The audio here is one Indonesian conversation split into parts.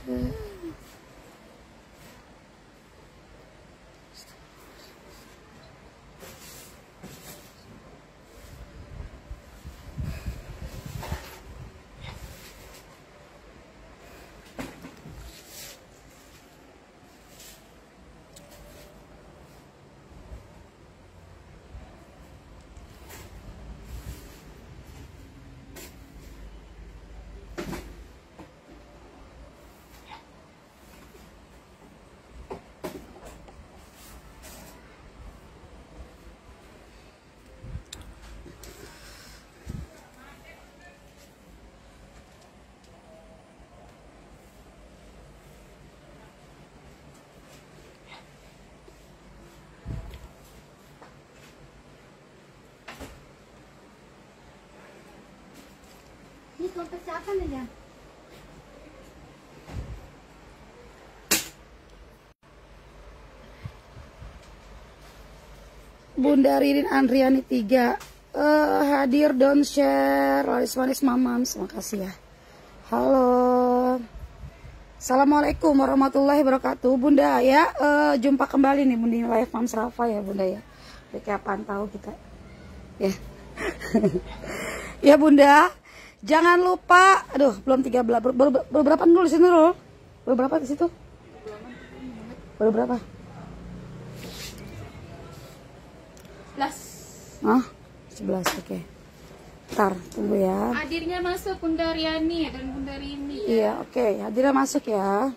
Ini dompet siapa nih ya? Bunda Ririn Andriani 3 hadir, don't share. Laris manis mamams, makasih ya. Halo, assalamualaikum warahmatullahi wabarakatuh. Bunda ya, jumpa kembali nih Bunda live Mams Rafa ya Bunda ya. Kayak pantau kita ya. Ya Bunda, jangan lupa. Aduh, belum 13. Berapa dulu di sini dulu? Berapa di situ? Berapa? 11. Ah, 11, oke. Ntar, tunggu ya. Hadirnya masuk Bunda Riani dan Bunda Rini. Iya, oke. Hadirnya masuk ya.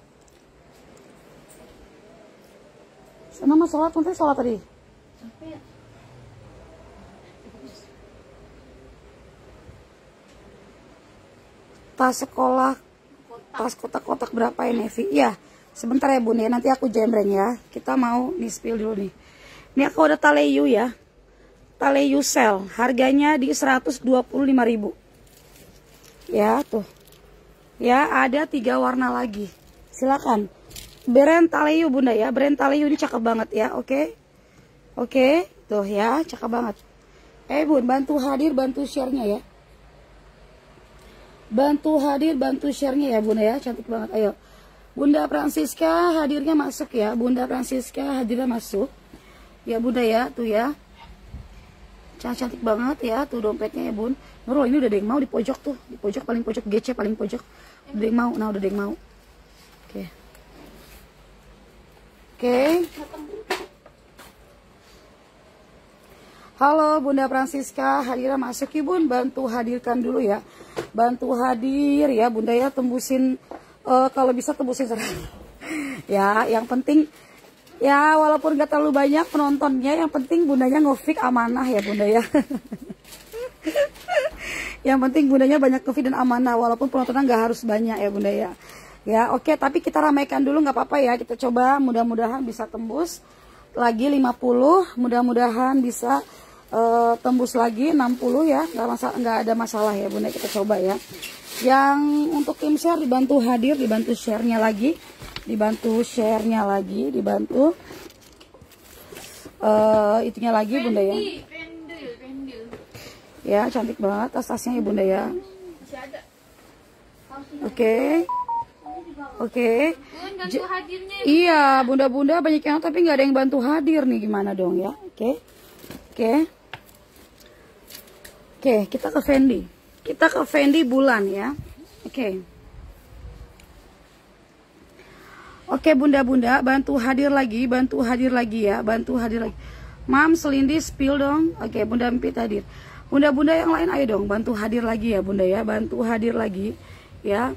Sana mas sholat, nanti sholat tadi. Sampai ya. Tas sekolah, tas kotak-kotak berapa ya Nevi? Iya, sebentar ya Bun ya, nanti aku jembreng ya. Kita mau nih spill dulu nih. Ini aku ada Taleyu ya. Taleyu Sel, harganya di 125.000. Ya, tuh. Ya, ada 3 warna lagi. Silakan. Brand Taleyu Bunda ya. Brand Taleyu ini cakep banget ya, oke? Oke, tuh ya, cakep banget. Bun, bantu hadir, bantu share-nya ya. Bantu hadir, bantu share-nya ya Bunda ya, cantik banget. Ayo. Bunda Francisca hadirnya masuk ya. Bunda Francisca hadirnya masuk. Ya Bunda ya, tuh ya. Cantik banget ya, tuh dompetnya ya Bun. Nurul ini udah ada yang mau di pojok tuh, di pojok paling pojok, GC paling pojok. Udah ada yang mau, nah udah ada yang mau. Oke. Oke. Halo Bunda Francisca, hadirnya masuk ya Bun, bantu hadirkan dulu ya. Bantu hadir ya Bunda ya, tembusin kalau bisa tembusin ya, yang penting ya walaupun gak terlalu banyak penontonnya, yang penting Bundanya ngefik amanah ya Bunda ya. Yang penting Bundanya banyak ngefik dan amanah, walaupun penontonnya nggak harus banyak ya Bunda ya. Ya oke, tapi kita ramaikan dulu nggak apa-apa ya, kita coba mudah-mudahan bisa tembus lagi 50, mudah-mudahan bisa tembus lagi 60 ya, nggak ada masalah ya Bunda, kita coba ya. Yang untuk tim share dibantu hadir, dibantu share-nya lagi. Dibantu share-nya lagi, dibantu itunya lagi Bunda ya. Pendil. Ya, cantik banget tas-tasnya ya Bunda ya. Oke. Oke. Bantu hadirnya. Iya, Bunda-bunda banyak yang tapi nggak ada yang bantu hadir nih, gimana dong ya? Oke. Oke, kita ke Fendi. Kita ke Fendi bulan ya. Oke. Oke Bunda-bunda, bantu hadir lagi ya, bantu hadir lagi. Mam, selindi spill dong. Oke, Bunda Empit hadir. Bunda-bunda yang lain ayo dong, bantu hadir lagi ya Bunda ya, bantu hadir lagi ya.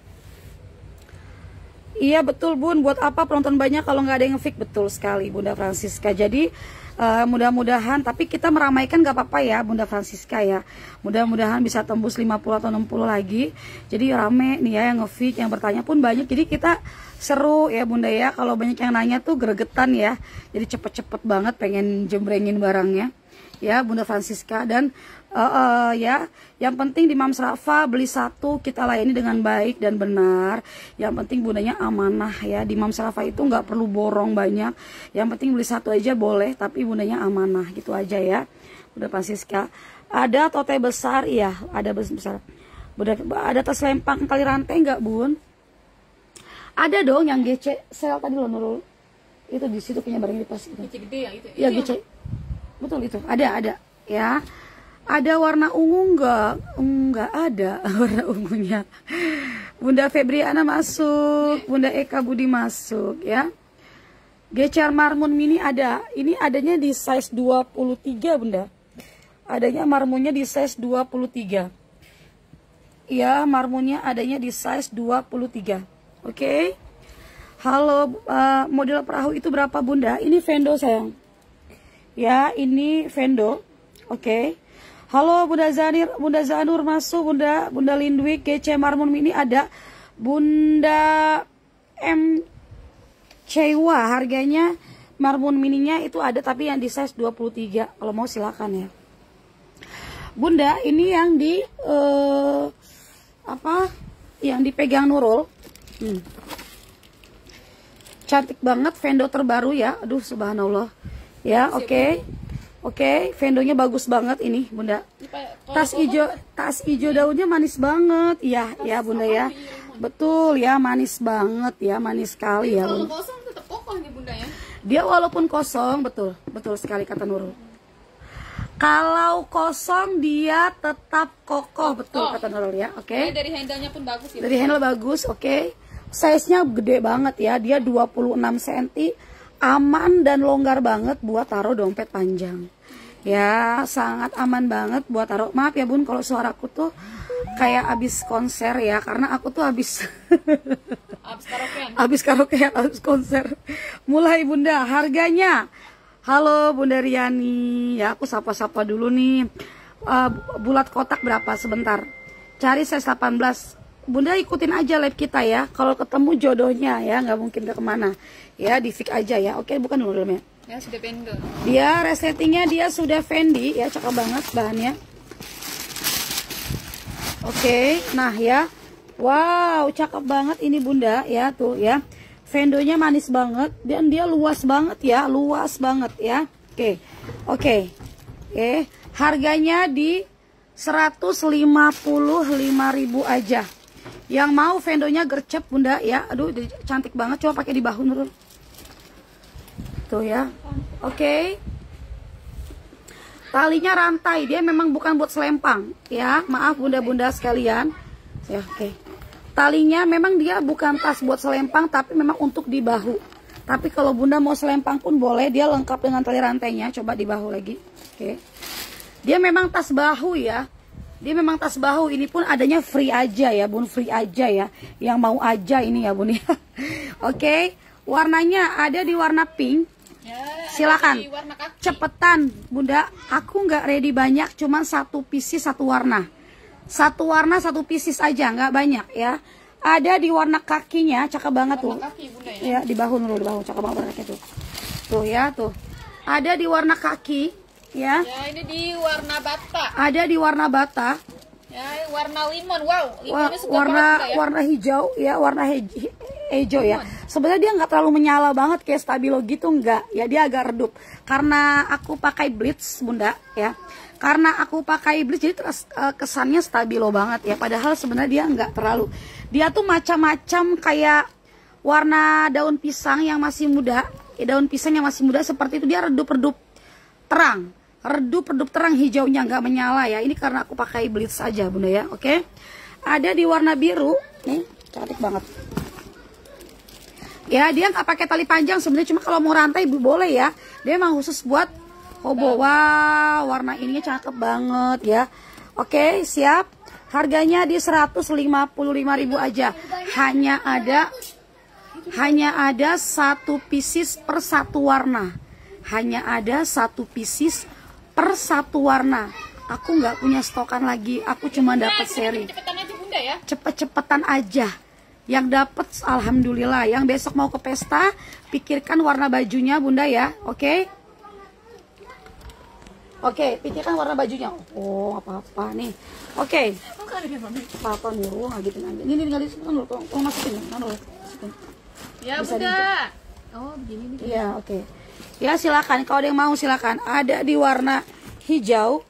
Iya betul Bun, buat apa penonton banyak kalau nggak ada yang nge-fix, betul sekali Bunda Francisca. Jadi mudah-mudahan, tapi kita meramaikan gak apa-apa ya Bunda Francisca ya. Mudah-mudahan bisa tembus 50 atau 60 lagi. Jadi rame nih ya yang nge-fix, yang bertanya pun banyak. Jadi kita seru ya Bunda ya, kalau banyak yang nanya tuh gregetan ya. Jadi cepet-cepet banget pengen jembrengin barangnya ya Bunda Francisca. Dan ya yang penting di Mams Rafa beli satu kita layani dengan baik dan benar. Yang penting Bundanya amanah ya. Di Mams Rafa itu nggak perlu borong banyak, yang penting beli satu aja boleh tapi Bundanya amanah, gitu aja ya Bunda Francisca. Ada tote besar, iya ada besar. Bunda, ada tas lempang kali rantai nggak Bun? Ada dong yang GC sale tadi loh Nurul. Itu di situ punya barangnya pas itu. Gece gede ya itu. Ya GC. Betul itu. Ada ya. Ada warna ungu enggak ada warna ungunya. Bunda Febriana masuk, Bunda Eka Budi masuk ya. Gecar marmun mini ada. Ini adanya di size 23 Bunda. Adanya marmunnya di size 23. Ya, marmunnya adanya di size 23. Oke. Halo, model perahu itu berapa Bunda? Ini Vendo sayang. Ya, ini Vendo. Oke. Halo Bunda Zanur masuk, Bunda Lindwik, GC marmun mini ada. Bunda M Cewa, harganya marmun mininya itu ada tapi yang di size 23. Kalau mau silakan ya. Bunda, ini yang di yang dipegang Nurul. Cantik banget, Vendo terbaru ya. Aduh subhanallah. Ya, oke. Oke, Vendonya bagus banget ini, Bunda. Tas hijau daunnya manis banget. Iya, ya Bunda ya. Betul ya, manis banget ya, manis sekali ya, Bunda. Kalau kosong tetap kokoh nih Bunda ya. Dia walaupun kosong, betul sekali kata Nurul. Kalau kosong dia tetap kokoh, betul kata Nurul ya. Oke. Dari handle-nya pun bagus ya. Dari handle bagus, oke. Size-nya gede banget ya, dia 26 cm. Aman dan longgar banget buat taruh dompet panjang. Ya, sangat aman banget buat taruh. Maaf ya Bun, kalau suaraku tuh kayak abis konser ya, karena aku tuh abis karaokean, abis konser. Mulai Bunda, harganya. Halo Bunda Riani, ya aku sapa-sapa dulu nih. Bulat kotak berapa sebentar? Cari size 18. Bunda ikutin aja live kita ya. Kalau ketemu jodohnya ya, nggak mungkin ke kemana. Ya, di fix aja ya. Oke, bukan dulu dalamnya. Ya, sudah Vendo. Dia resletingnya dia sudah Fendi ya, cakep banget bahannya. Oke, nah ya. Wow, cakep banget ini Bunda ya, tuh ya. Vendonya manis banget dan dia luas banget ya, luas banget ya. Oke. Harganya di 155.000 aja. Yang mau Vendonya gercep Bunda ya. Aduh, cantik banget. Coba pakai di bahu Nurul. Tuh ya. Oke. Talinya rantai. Dia memang bukan buat selempang ya. Maaf Bunda-bunda sekalian. Ya, oke. Talinya memang dia bukan tas buat selempang, tapi memang untuk di bahu. Tapi kalau Bunda mau selempang pun boleh. Dia lengkap dengan tali rantainya. Coba di bahu lagi. Oke. Dia memang tas bahu ya. Dia memang tas bahu, ini pun adanya free aja ya Bun, free aja ya. Yang mau aja ini ya Bun ya. Oke, warnanya ada di warna pink. Silakan. Cepetan Bunda, aku nggak ready banyak, cuman satu pieces satu warna. Satu warna satu pieces aja, nggak banyak ya. Ada di warna kakinya, cakep banget tuh. Ya, di bahu dulu, di bahu cakep banget warnanya tuh. Tuh ya, tuh. Ada di warna kaki. Ya. Ya, ini di warna bata. Ada di warna bata. Ya, warna limon. Wow, limonnya suka warna banget ya. warna hijau ya, warna hijau ya. Sebenarnya dia nggak terlalu menyala banget kayak stabilo gitu, enggak. Ya dia agak redup. Karena aku pakai bleach Bunda ya. Karena aku pakai bleach jadi kesannya stabilo banget ya. Padahal sebenarnya dia nggak terlalu. Dia tuh macam-macam kayak warna daun pisang yang masih muda. Ya, daun pisang yang masih muda seperti itu, dia redup-redup terang. Redup terang hijaunya, nggak menyala ya. Ini karena aku pakai bleach saja Bunda ya. Oke. Ada di warna biru nih, cantik banget ya. Dia nggak pakai tali panjang sebenarnya, cuma kalau mau rantai boleh ya. Dia emang khusus buat hobo. Wow, warna ininya cakep banget ya. Oke, siap. Harganya di 155.000 aja. Hanya ada satu pieces per satu warna. Hanya ada satu pieces per satu warna. Aku nggak punya stokan lagi. Aku cuma dapat seri. Cepetan aja Bunda ya. Cepet-cepetan aja. Yang dapat alhamdulillah. Yang besok mau ke pesta, pikirkan warna bajunya Bunda ya. Oke. Oke, pikirkan warna bajunya. Oh, apa-apa nih. Oke. Apa nih? Oh, ngagetin aja. Ini tinggal disini dulu. Tolong masukin. Ya bisa Bunda. Oh, begini nih. Iya, oke. Ya silakan, kalau ada yang mau silakan. Ada di warna hijau,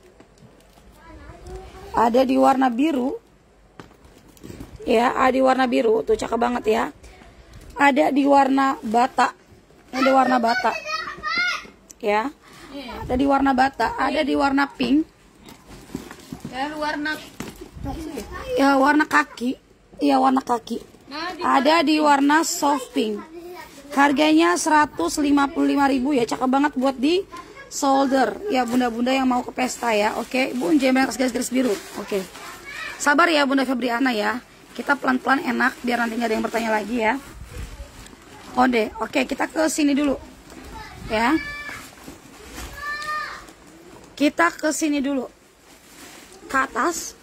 ada di warna biru, ya, ada di warna biru tuh cakep banget ya. ada di warna bata. Ada warna bata. Ya. Ada di warna bata, ada di warna pink. Ya, warna Ya, warna kaki. Iya, warna kaki. Ada di warna soft pink. Harganya 155.000 ya. Cakep banget buat di shoulder. Ya, bunda-bunda yang mau ke pesta ya. Oke, Bu, jangan garis-garis biru. Oke. Sabar ya Bunda Febriana ya. Kita pelan-pelan enak biar nanti nggak ada yang bertanya lagi ya. Oke, kita ke sini dulu. Ya. Kita ke sini dulu. Ke atas.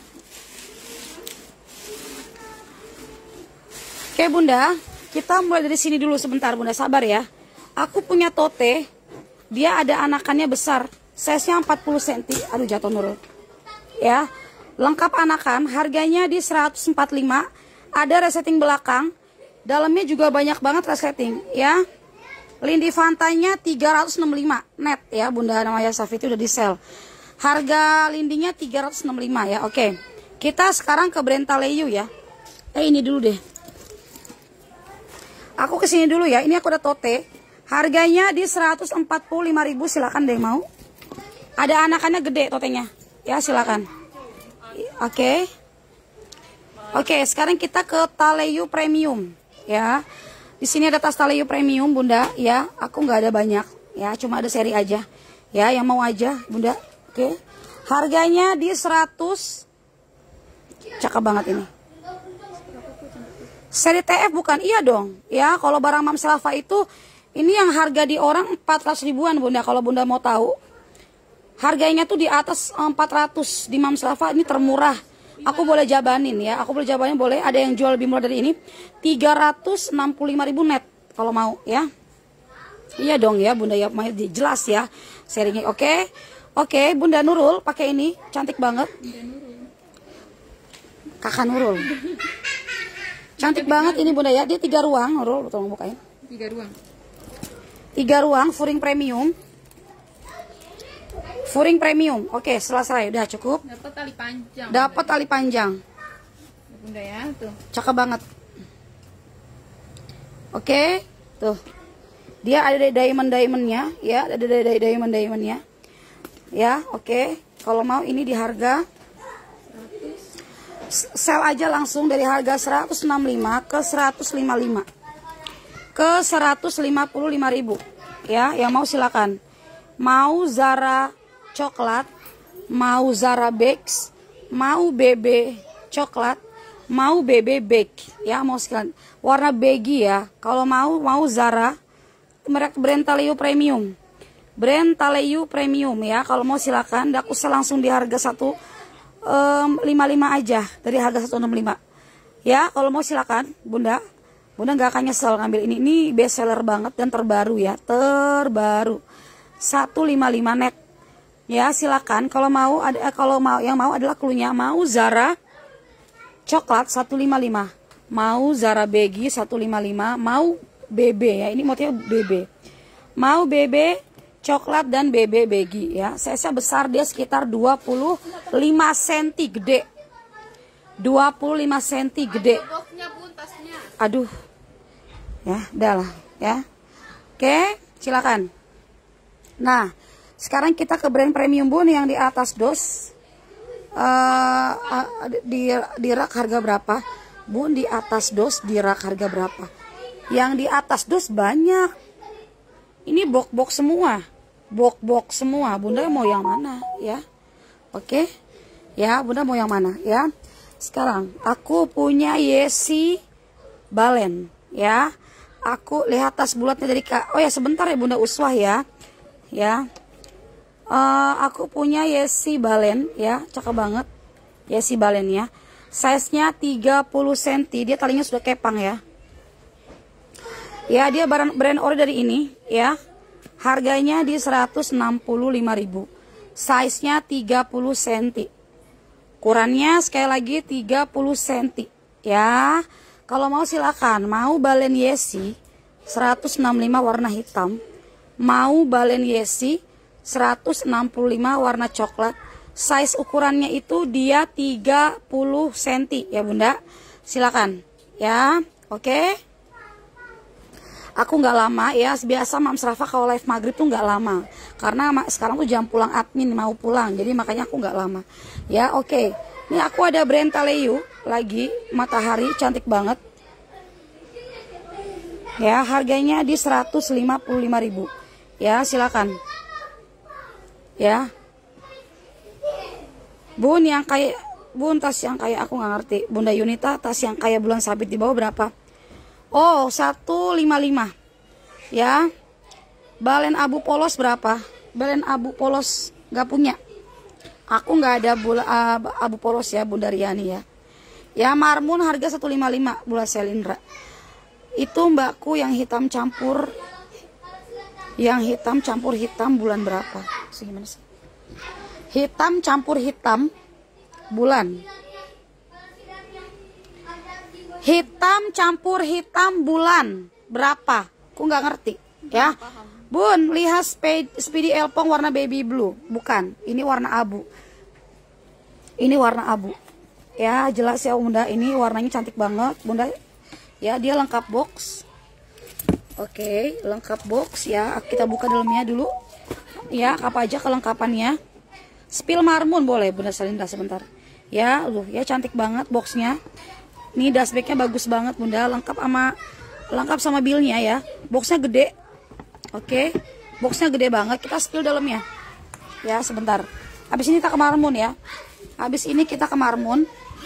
Oke Bunda, kita mulai dari sini dulu sebentar Bunda, sabar ya. Aku punya tote, dia ada anakannya besar, size-nya 40 cm. Aduh, jatuh Nurul. Ya, lengkap anakan, harganya di 145. Ada resetting belakang, dalamnya juga banyak banget resetting ya. Lindi fantanya 365 net ya Bunda, namanya Safi itu udah di sell. Harga lindinya 365 ya. Oke. Kita sekarang ke Brentaleyu ya. Ini dulu deh. Aku kesini dulu ya. Ini aku udah tote. Harganya di 145.000. Silakan deh mau. Ada anakannya gede totenya. Ya silakan. Oke. Oke, sekarang kita ke Taleyu Premium ya. Di sini ada tas Taleyu Premium Bunda ya. Aku nggak ada banyak ya. Cuma ada seri aja. Ya, yang mau aja Bunda. Oke. Harganya di 100. Cakep banget ini. Seri TF bukan? Iya dong. Ya, kalau barang Mam Selava itu ini yang harga di orang 400 ribuan Bunda. Kalau Bunda mau tahu, harganya tuh di atas 400 di Mam Selava, ini termurah. Aku boleh jabanin ya. Aku boleh jabanin, boleh. Ada yang jual lebih murah dari ini. 365.000 net kalau mau ya. Iya dong ya Bunda ya, jelas ya serinya. Oke. Oke, Bunda Nurul pakai ini, cantik banget. Kakak Nurul. Cantik banget ini Bunda ya. Dia 3 ruang, Nurul, tolong bukain. 3 ruang. 3 ruang, furing premium. Furing premium. Oke, selesai. Udah cukup. Dapat tali panjang. Dapat tali panjang. Bunda ya, tuh. Cakep banget. Oke, tuh. Dia ada diamond-diamondnya ya, ada diamond-diamondnya. Ya, oke. Kalau mau ini di harga sell aja langsung dari harga 165 ke 155. Ke 155.000. Ya, yang mau silakan. Mau Zara coklat, mau Zara Bakes, mau BB coklat, mau BB Bake. Ya, mau sekalian. Warna baggy ya. Kalau mau Zara merek brand Taleyu Premium. Brand Taleyu Premium ya. Kalau mau silakan. Aku sell langsung di harga 155 aja dari harga 165. Ya, kalau mau silakan, Bunda. Bunda nggak akan nyesel ngambil ini. Ini best seller banget dan terbaru ya, terbaru. 155 net. Ya, silakan. Kalau mau ada, yang mau adalah cluenya, mau Zara coklat 155. Mau Zara baggy 155, mau BB ya. Ini motifnya BB. Mau BB coklat dan BB baggy ya. Size-nya besar, dia sekitar 25 cm gede. 25 cm gede. Aduh. Ya, udah lah ya. Oke, silakan. Nah, sekarang kita ke brand premium Bun yang di atas dos. Di rak harga berapa? Bun di atas dos di rak harga berapa? Yang di atas dos banyak. Ini box-box semua. Box-box semua. Bunda mau yang mana ya? Oke. Ya, Bunda mau yang mana ya? Sekarang aku punya Yesi Balen ya. Aku lihat tas bulatnya dari Kak. Oh ya, sebentar ya Bunda Uswah ya. Ya. Aku punya Yesi Balen ya, cakep banget. Yesi Balen ya. Size-nya 30 cm. Dia talinya sudah kepang ya. Ya, dia brand ori dari ini ya. Harganya di 165.000. Size-nya 30 cm. Ukurannya sekali lagi 30 cm ya. Kalau mau silakan. Mau balen Yesi 165 warna hitam. Mau balen Yesi 165 warna coklat. Size ukurannya itu dia 30 cm ya Bunda. Silakan ya. Oke. Aku nggak lama ya, biasa Mams Rafa kalau live maghrib tuh nggak lama, karena sekarang tuh jam pulang admin mau pulang, jadi makanya aku nggak lama. Ya oke, ini aku ada brand Taleyu lagi, matahari cantik banget. Ya harganya di 155.000. Ya silakan. Ya. Bun yang kayak tas yang kayak aku nggak ngerti. Bunda Yunita tas yang kayak bulan sabit di bawah berapa? Oh 155. Ya. Balen abu polos berapa? Balen abu polos nggak punya. Aku nggak ada abu polos ya Bunda Riani ya. Ya marmun harga 155 bulan Selindra. Itu mbakku yang hitam campur hitam bulan berapa? Gimana sih? Hitam campur hitam bulan. Hitam campur hitam bulan berapa? Aku nggak ngerti ya. Bun, lihat Speedy Elpong warna baby blue. Bukan, ini warna abu. Ini warna abu. Ya, jelas ya Bunda, ini warnanya cantik banget, Bunda. Ya, dia lengkap box. Oke, lengkap box ya. Kita buka dalamnya dulu. Ya, apa aja kelengkapannya. Spill marmun boleh, Bunda Salinda sebentar. Ya, ya cantik banget boxnya. Ini dashbacknya bagus banget Bunda, lengkap sama billnya ya. Boxnya gede. Oke, boxnya gede banget. Kita spill dalamnya. Ya, sebentar. Habis ini kita ke marmun ya. Habis ini kita ke marmun.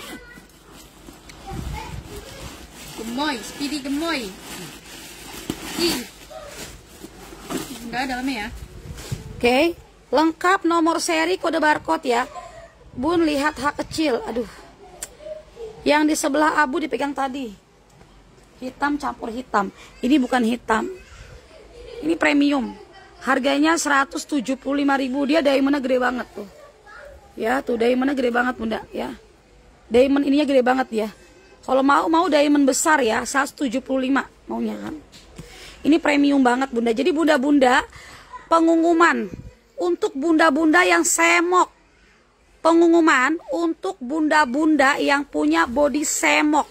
Gemoy, Speedy gemoy. Ih. Enggak dalamnya ya. Oke, lengkap nomor seri kode barcode ya. Bun lihat H kecil. Aduh. Yang di sebelah abu dipegang tadi. Hitam campur hitam. Ini bukan hitam. Ini premium. Harganya 175.000. Dia diamondnya gede banget tuh. Ya, tuh diamondnya gede banget Bunda ya. Diamond ininya gede banget ya. Kalau mau diamond besar ya, 175 maunya kan. Ini premium banget Bunda. Jadi bunda-bunda, pengumuman untuk bunda-bunda yang semok. Pengumuman untuk bunda-bunda yang punya body semok.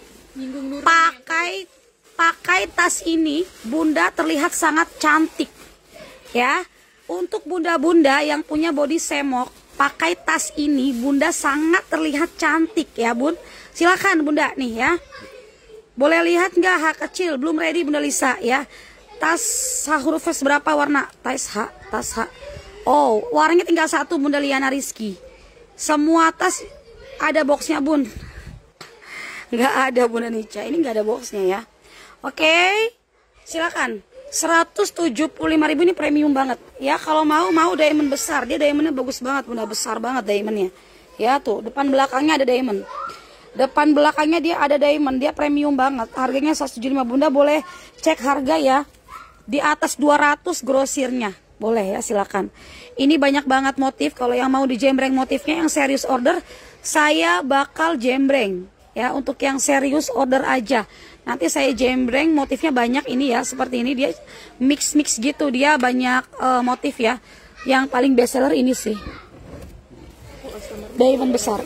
Pakai tas ini Bunda terlihat sangat cantik. Ya. Untuk bunda-bunda yang punya body semok, pakai tas ini Bunda sangat terlihat cantik ya Bun. Silakan Bunda nih ya. Boleh lihat nggak H kecil? Belum ready Bunda Lisa ya. Tas H huruf S berapa warna? Tas H. Oh, warnanya tinggal satu Bunda Liana Rizky. Semua tas ada boxnya Bun. Nggak ada Bunda Nica. Ini nggak ada boxnya ya. Oke, silakan. 175.000 ini premium banget. Ya kalau mau diamond besar. Dia diamondnya bagus banget Bunda. Besar banget diamondnya. Ya tuh depan belakangnya ada diamond. Depan belakangnya dia ada diamond. Dia premium banget. Harganya 175 Bunda boleh cek harga ya. Di atas 200 grosirnya. Boleh ya silakan. Ini banyak banget motif. Kalau yang mau dijembreng motifnya yang serius order, saya bakal jembreng ya. Untuk yang serius order aja. Nanti saya jembreng motifnya banyak ini ya. Seperti ini dia mix gitu. Dia banyak motif ya. Yang paling best seller ini sih. Diamond besar.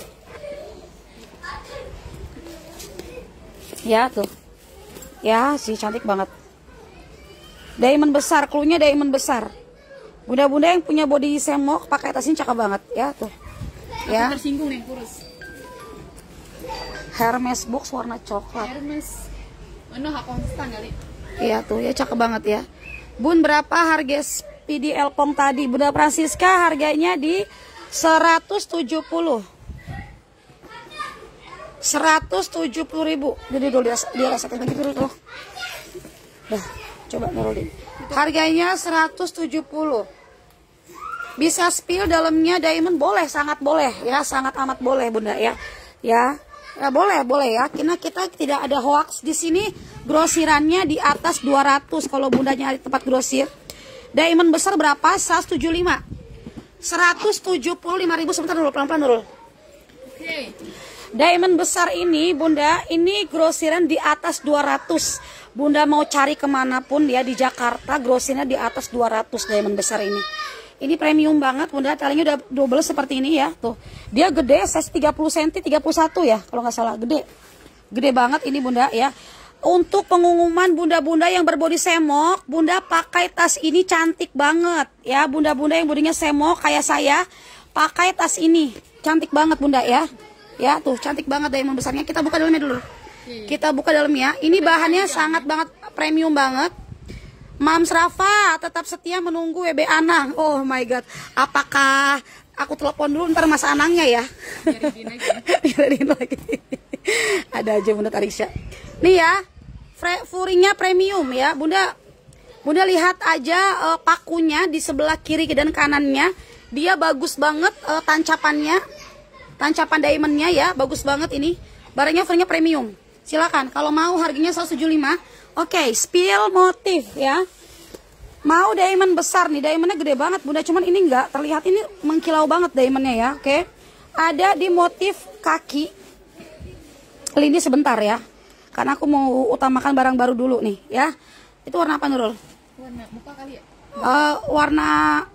Ya tuh. Ya sih cantik banget. Diamond besar, cluenya diamond besar. Bunda-bunda yang punya body semok pakai tas ini cakep banget ya tuh. Ya. Aku tersinggung nih kurus. Hermes box warna coklat. Hermes. Mana hak konstan kali. Iya tuh ya cakep banget ya. Bun berapa harga Speedy Elpong tadi? Bunda Francisca harganya di 170. 170.000. Jadi dulu dia rasakan begitu dulu. Dah, coba nurunin. Harganya 170. Bisa spill dalamnya diamond boleh, sangat boleh ya, sangat amat boleh Bunda ya. Ya boleh ya. Karena kita tidak ada hoax di sini. Grosirannya di atas 200 kalau Bunda nyari tempat grosir. Diamond besar berapa? 175. 175.000 sebentar dulu, pelan-pelan dulu. Oke. Diamond besar ini Bunda, ini grosiran di atas 200. Bunda mau cari kemanapun ya di Jakarta, grosirnya di atas 200 diamond besar ini. Ini premium banget Bunda, talinya udah double seperti ini ya. Tuh, dia gede, size 30 cm, 31 ya kalau nggak salah, gede. Gede banget ini Bunda ya. Untuk pengumuman bunda-bunda yang berbodi semok, bunda pakai tas ini cantik banget ya. Bunda-bunda yang bodinya semok kayak saya, pakai tas ini cantik banget bunda ya. Ya tuh cantik banget diamond besarnya. Kita buka dalamnya dulu. Kita buka dalamnya. Ini bahannya sangat banget premium banget. Mams Rafa tetap setia menunggu WB Anang. Oh my god, apakah aku telepon dulu ntar Mas Anangnya ya? Biarin lagi. Ada aja bunda Tarisha. Nih ya, furingnya premium ya, bunda. Bunda lihat aja pakunya di sebelah kiri dan kanannya, dia bagus banget tancapannya, tancapan diamondnya ya, bagus banget ini. Barangnya furingnya premium. Silakan, kalau mau harganya 175. Oke, spill motif ya. Mau diamond besar nih, diamondnya gede banget bunda, cuman ini enggak terlihat, ini mengkilau banget diamondnya ya. Oke, ada di motif kaki. Ini sebentar ya, karena aku mau utamakan barang baru dulu nih ya. Itu warna apa Nurul? Warna muka kali ya? Warna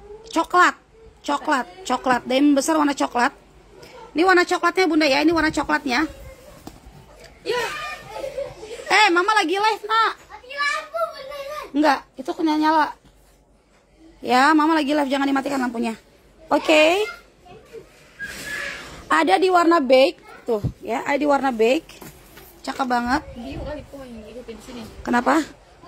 coklat. Diamond besar warna coklat. Ini warna coklatnya bunda ya, ini warna coklatnya. Ya. Mama lagi live nak. Enggak, itu kena nyala. Ya, mama lagi live, jangan dimatikan lampunya. Oke. Ada di warna beige. Tuh ya, ada di warna beige. Cakep banget. Kenapa?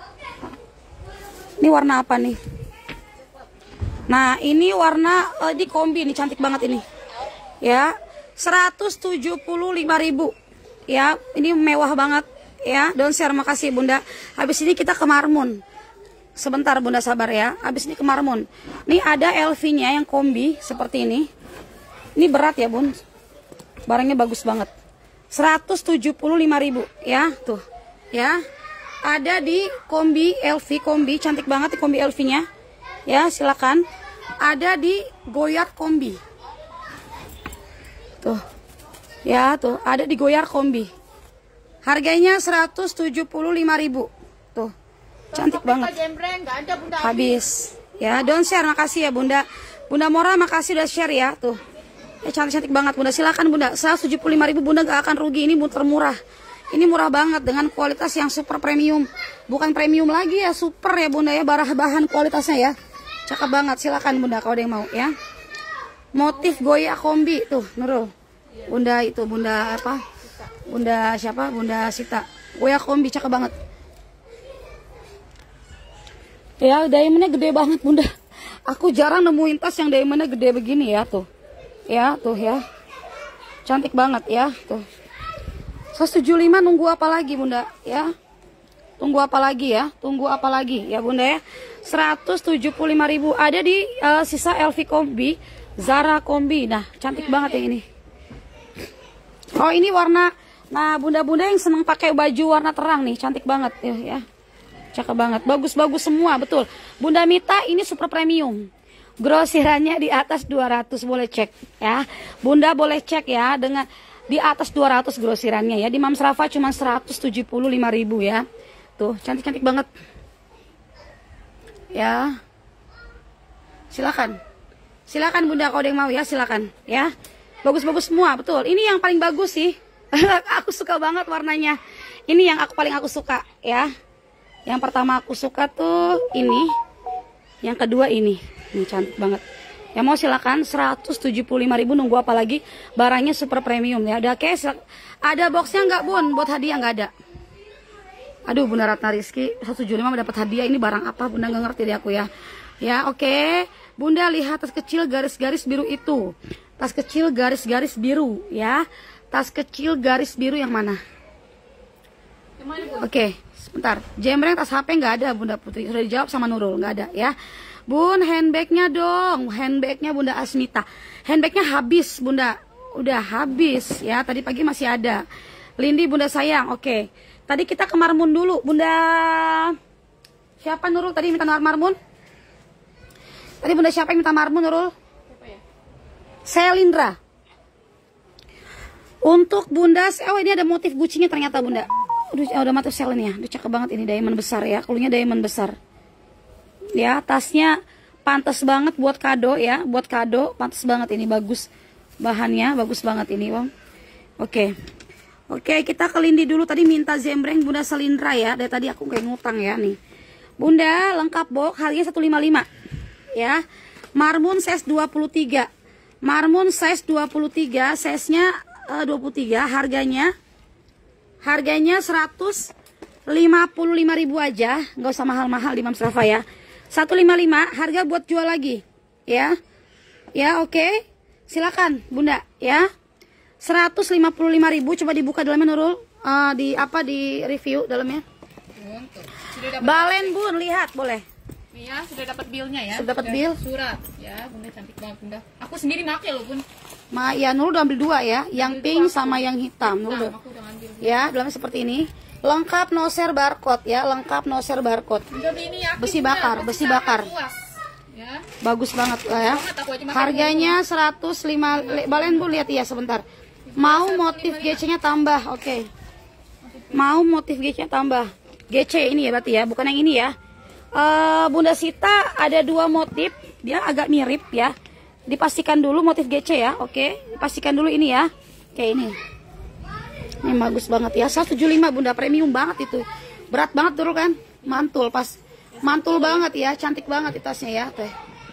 Ini warna apa nih? Nah, ini warna di kombi, ini cantik banget ini. Ya, 175.000. Ya, ini mewah banget ya. Don't share, makasih bunda. Habis ini kita ke marmun. Sebentar bunda sabar ya. Habis ini ke marmun. Nih ada LV-nya yang kombi seperti ini. Ini berat ya bun. Barangnya bagus banget. 175.000 ya, tuh. Ya. Ada di kombi LV, kombi cantik banget di kombi LV-nya. Ya, silakan. Ada di Goyard kombi. Tuh. Ya, tuh, ada di Goyard kombi. Harganya 175.000. Tuh. Cantik banget. Habis. Ya, don't share, makasih ya bunda. Bunda Mora makasih udah share ya, tuh. Cantik-cantik banget bunda, silakan bunda. 175.000 bunda gak akan rugi, ini termurah. Ini murah banget dengan kualitas yang super premium. Bukan premium lagi ya, super ya bunda ya, bahan kualitasnya ya. Cakep banget, silakan bunda kalau ada yang mau ya. Motif Goya kombi tuh Nurul. Bunda itu, bunda apa? Bunda siapa? Bunda Sita. Goya kombi cakep banget. Ya, diamondnya gede banget bunda. Aku jarang nemuin tas yang diamondnya gede begini ya tuh. Ya, tuh ya. Cantik banget ya, tuh. 175 nunggu apa lagi, bunda? Ya. Tunggu apa lagi ya? Tunggu apa lagi ya, bunda ya? 175.000 ada di sisa LV kombi, Zara kombi. Nah, cantik banget yang ini. Oh, ini warna. Nah, bunda-bunda yang seneng pakai baju warna terang nih, cantik banget ya. Cakep banget. Bagus-bagus semua, betul. Bunda Mita ini super premium. Grosirannya di atas 200, boleh cek ya. Bunda boleh cek ya, dengan di atas 200 grosirannya ya. Di Mams Rafa cuma 175.000 ya. Tuh, cantik-cantik banget. Ya. Silakan. Silakan bunda kalau ada yang mau ya, silakan ya. Bagus-bagus semua, betul. Ini yang paling bagus sih. Aku suka banget warnanya. Ini yang paling aku suka ya. Yang pertama aku suka tuh ini. Yang kedua ini. Ini cantik banget. Ya mau silakan 175.000, nunggu apa lagi? Barangnya super premium ya. Udah oke, ada boxnya nggak bun? Buat hadiah nggak ada? Aduh Bunda Ratna Rizky 175 dapat hadiah, ini barang apa? Bunda nggak ngerti deh aku ya. Ya oke. Bunda lihat tas kecil garis-garis biru itu. Tas kecil garis-garis biru ya. Tas kecil garis biru yang mana? Oke, sebentar. Jembreng tas HP nggak ada Bunda Putri. Sudah dijawab sama Nurul, nggak ada ya. Bun, handbagnya dong. Handbagnya Bunda Asmita. Handbagnya habis Bunda. Udah habis ya. Tadi pagi masih ada. Lindi Bunda sayang. Oke. Tadi kita ke marmun dulu. Bunda siapa Nurul? Tadi minta marmun? Tadi Bunda siapa yang minta marmun Nurul? Siapa ya? Selindra. Untuk Bunda, oh ini ada motif bucinya ternyata Bunda. Udah motif sel ini ya. Udah cakep banget ini, diamond besar ya. Klunya diamond besar. Ya, tasnya pantas banget buat kado ya, buat kado pantas banget ini, bagus bahannya, bagus banget ini, Bang. Oke. Oke, kita ke Lindi dulu. Tadi minta zembreng Bunda Selindra ya. Dari tadi aku kayak ngutang ya nih. Bunda, lengkap box, harganya 155. Ya. Marmun size 23. Marmun size 23, size-nya 23, harganya 155.000 aja, nggak usah mahal-mahal di Mams Rafa ya. 155, harga buat jual lagi, ya. Ya, oke. Silakan, Bunda, ya. 155.000, coba dibuka dalamnya Nurul. Di review dalamnya. Balen Bun, lihat boleh. Iya, sudah dapat bill-nya ya. Sudah dapat bill. Surat. Ya, Bunda cantik banget, Bunda. Aku sendiri make loh, Bun. Ya, Nurul udah ambil dua ya, yang pink sama yang hitam. Nurul. Aku udah ngambil. Ya, dalamnya seperti ini. Lengkap no share barcode ya, lengkap no share barcode. Ini yakin, Besi Bunda, bakar, besi bakar. puas. Ya. Bagus banget lah ya. Banget, aku aja makan Harganya 105. Balen Bu lihat ya sebentar. Mau motif GC-nya tambah, oke. Mau motif GC-nya tambah. GC ini ya berarti ya, bukan yang ini ya. Bunda Sita ada dua motif, dia agak mirip ya. Dipastikan dulu motif GC ya, oke. Dipastikan dulu ini ya. Kayak ini. Ini bagus banget ya, 175 Bunda, premium banget itu. Berat banget dulu kan, mantul pas. Mantul banget ya, cantik banget tasnya ya, teh.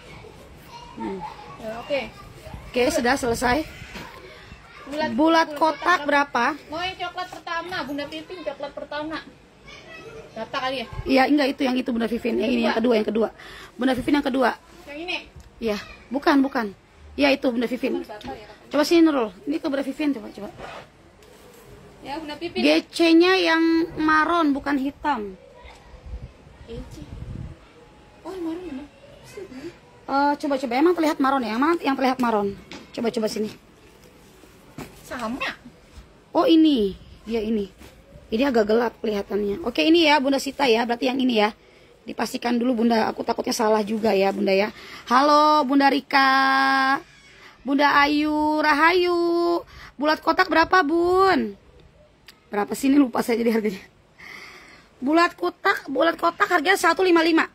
Ya, oke. Oke, sudah selesai. Bulat kotak berapa? Mau yang coklat pertama, Bunda Pipin coklat pertama. Data kali ya? Iya, enggak itu yang itu Bunda Vivin. Yang ini yang kedua. Bunda Vivin yang kedua. Yang ini? Iya, bukan. Iya itu Bunda Vivin. Coba sini Nurul. Ini ke Bunda Vivin coba. Ya, Bunda Pipin. GC-nya yang maron bukan hitam. GC. Oh, maron ya, Coba emang terlihat maron ya? Emang yang terlihat maron. Coba sini. Sama. Oh, ini. Iya ini. Ini agak gelap kelihatannya. Oke, ini ya Bunda Sita ya, berarti yang ini ya. Dipastikan dulu Bunda, aku takutnya salah juga ya Bunda ya. Halo Bunda Rika. Bunda Ayu, Rahayu. Bulat kotak berapa Bun? Berapa sih ini lupa saya jadi harganya. Bulat kotak harganya 155.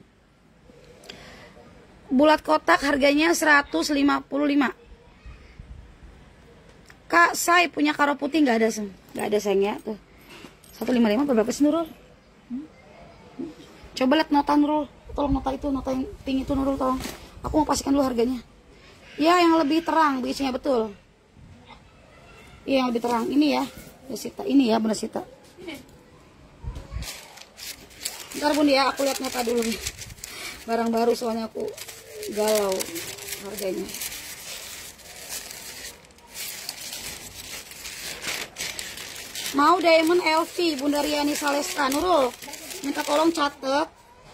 Bulat kotak harganya 155. Kak, saya punya karo putih nggak ada sayangnya tuh. 155 berapa sih Nurul? Coba lihat nota Nurul. Tolong nota yang pink itu Nurul tolong. Aku mau pastikan dulu harganya. Ya, yang lebih terang biasanya betul. Iya, yang lebih terang. Ini ya. Ini ya Bunda Sita. Ntar Bunda ya, aku lihat nota dulu nih. Barang baru soalnya aku galau harganya. Mau diamond LV Bunda Riani Salesta. Nurul minta tolong catet.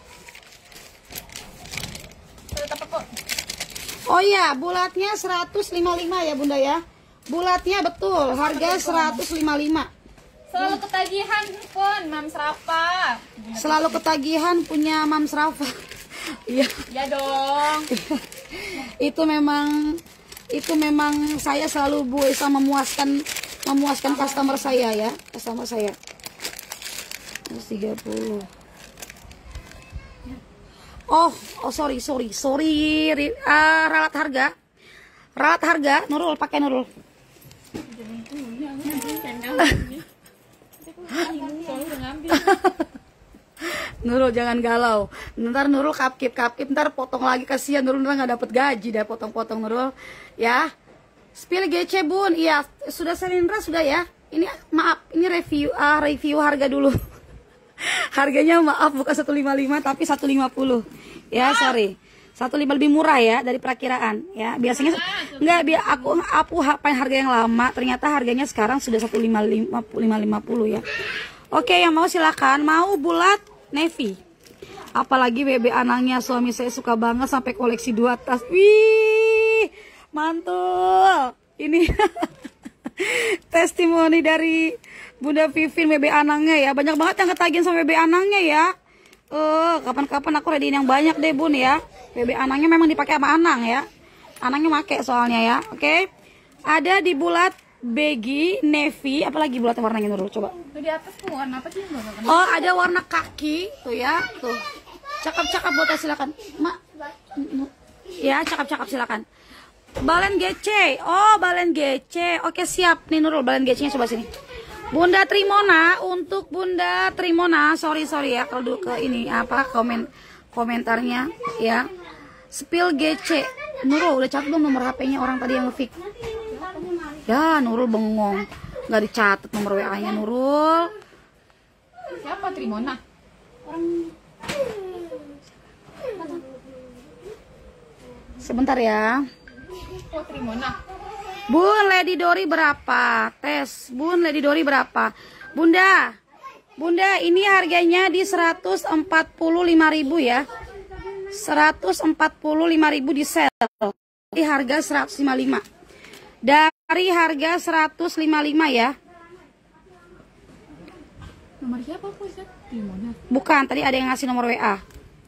Oh iya, bulatnya 155 ya Bunda ya. Bulatnya betul, harga 155. Selalu ketagihan pun Mams Rafa. Selalu ketagihan punya Mams Rafa. Iya. Ya dong. Itu memang saya selalu bisa memuaskan customer saya ya, customer saya. 130. Oh sorry. Ralat harga Nurul, pakai Nurul. Nurul jangan galau. Ntar Nurul kapkip ntar potong lagi, kasihan Nurul ntar nggak dapet gaji dah potong-potong Nurul ya. Spill GC Bun, iya sudah Selindra sudah ya. Ini maaf, ini review harga dulu. Harganya maaf bukan 155 tapi 150. Ya, sorry. 150 lebih murah ya dari perakiraan ya. Biasanya enggak, aku paling harga yang lama, ternyata harganya sekarang sudah 150 ya. Oke, yang mau silakan. Mau bulat navy. Apalagi BB anangnya suami saya suka banget sampai koleksi 2 tas. Wih, mantul. Ini testimoni dari Bunda Vivin BB anangnya ya. Banyak banget yang ketagihan sama BB anangnya ya. Kapan-kapan aku readyin yang banyak deh Bun ya. BB anangnya memang dipakai sama Anang ya. Anangnya make soalnya ya. Oke. Ada di bulat baggy navy, apalagi bulat warnanya Nurul coba. Tuh di atas tuh warna apa sih? Oh, ada warna kaki tuh ya. Tuh. Cakep-cakep buat silakan. Mak. Ya, cakep-cakep silakan. Balen GC. Oh, balen GC. Oke, siap nih Nurul, balen GC-nya coba sini. Bunda Trimona, untuk Bunda Trimona, sorry ya kalau dulu ke ini apa komentarnya ya. Spill GC. Nurul udah catat belum nomor HP-nya orang tadi yang nge-fix? Ya, Nurul bengong. Nggak dicatat nomor WA-nya Nurul. Siapa Trimona? Sebentar ya. Oh, Trimona. Bun, Lady Dori berapa? Tes. Bun, Lady Dori berapa? Bunda, ini harganya di 145.000 ya. 145.000 di sale. Dari harga 155. Dari harga 155 ya. Nomor siapa kok? Trimona. Bukan, tadi ada yang ngasih nomor WA.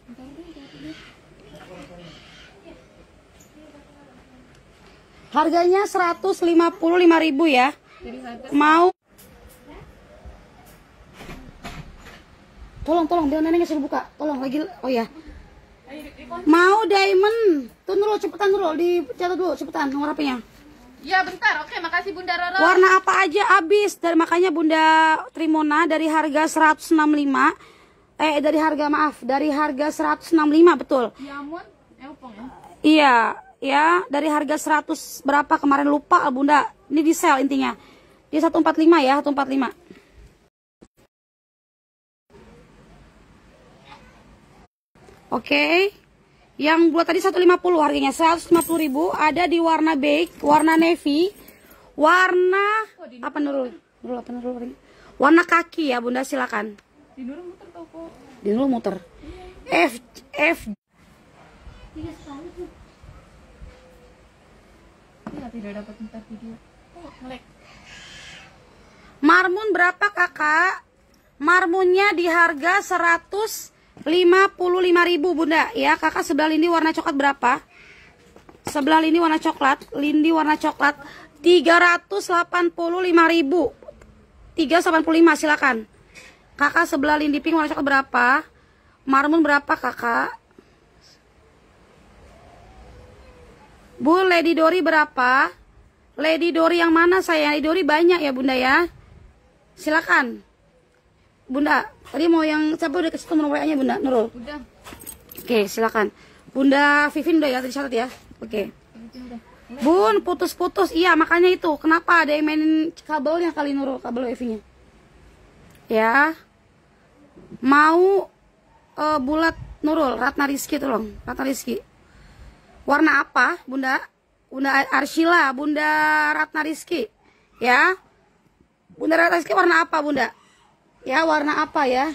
Harganya 155.000 ya. Jadi harga Mau Tolong biar nenek suruh buka. Tolong lagi. Oh ya. Mau diamond. Tuh Nurul cepetan Nurul, dicatat dulu cepetan nomor HP-nya. Ya bentar, oke makasih Bunda Roro. Warna apa aja habis. Dari makanya Bunda Trimona dari harga 165. Dari harga 165 betul. Diamond, Elpong ya. Iya, ya, dari harga 100 berapa kemarin lupa Bunda. Ini di sale intinya. Di 145 ya, 145. Oke. Yang buat tadi 150 harganya 150.000, ada di warna beige, warna navy, warna apa Nurul? Warna kaki ya Bunda, silakan. Di Nurul muter toko. Di Nurul muter. F Tidak dapat bentar video. Oh, ngelek. Marmun berapa kakak? Marmunnya di harga 155.000 Bunda ya. Kakak sebelah lindi warna coklat berapa? Sebelah lindi warna coklat, 385.000. 385 silakan. Kakak sebelah lindi pink warna coklat berapa? Marmun berapa kakak? Bu, Lady Dori berapa? Lady Dori yang mana saya? Lady Dori banyak ya Bunda ya. Silakan. Bunda, tadi mau yang siapa udah kasih nomor WA-nya Bunda Nurul? Udah. Oke, silakan. Bunda Vivin udah ya tadi catat ya. Oke. Udah. Bun, putus-putus. Iya, makanya itu. Kenapa ada yang mainin kabelnya kali Nurul, kabel wifi-nya? Ya. Mau bulat Nurul, Ratna Rizky tolong. Ratna Rizky. Warna apa, Bunda? Bunda Arshila, Bunda Ratna Rizky. Ya. Bunda Ratna Rizky warna apa, Bunda? Ya, warna apa ya?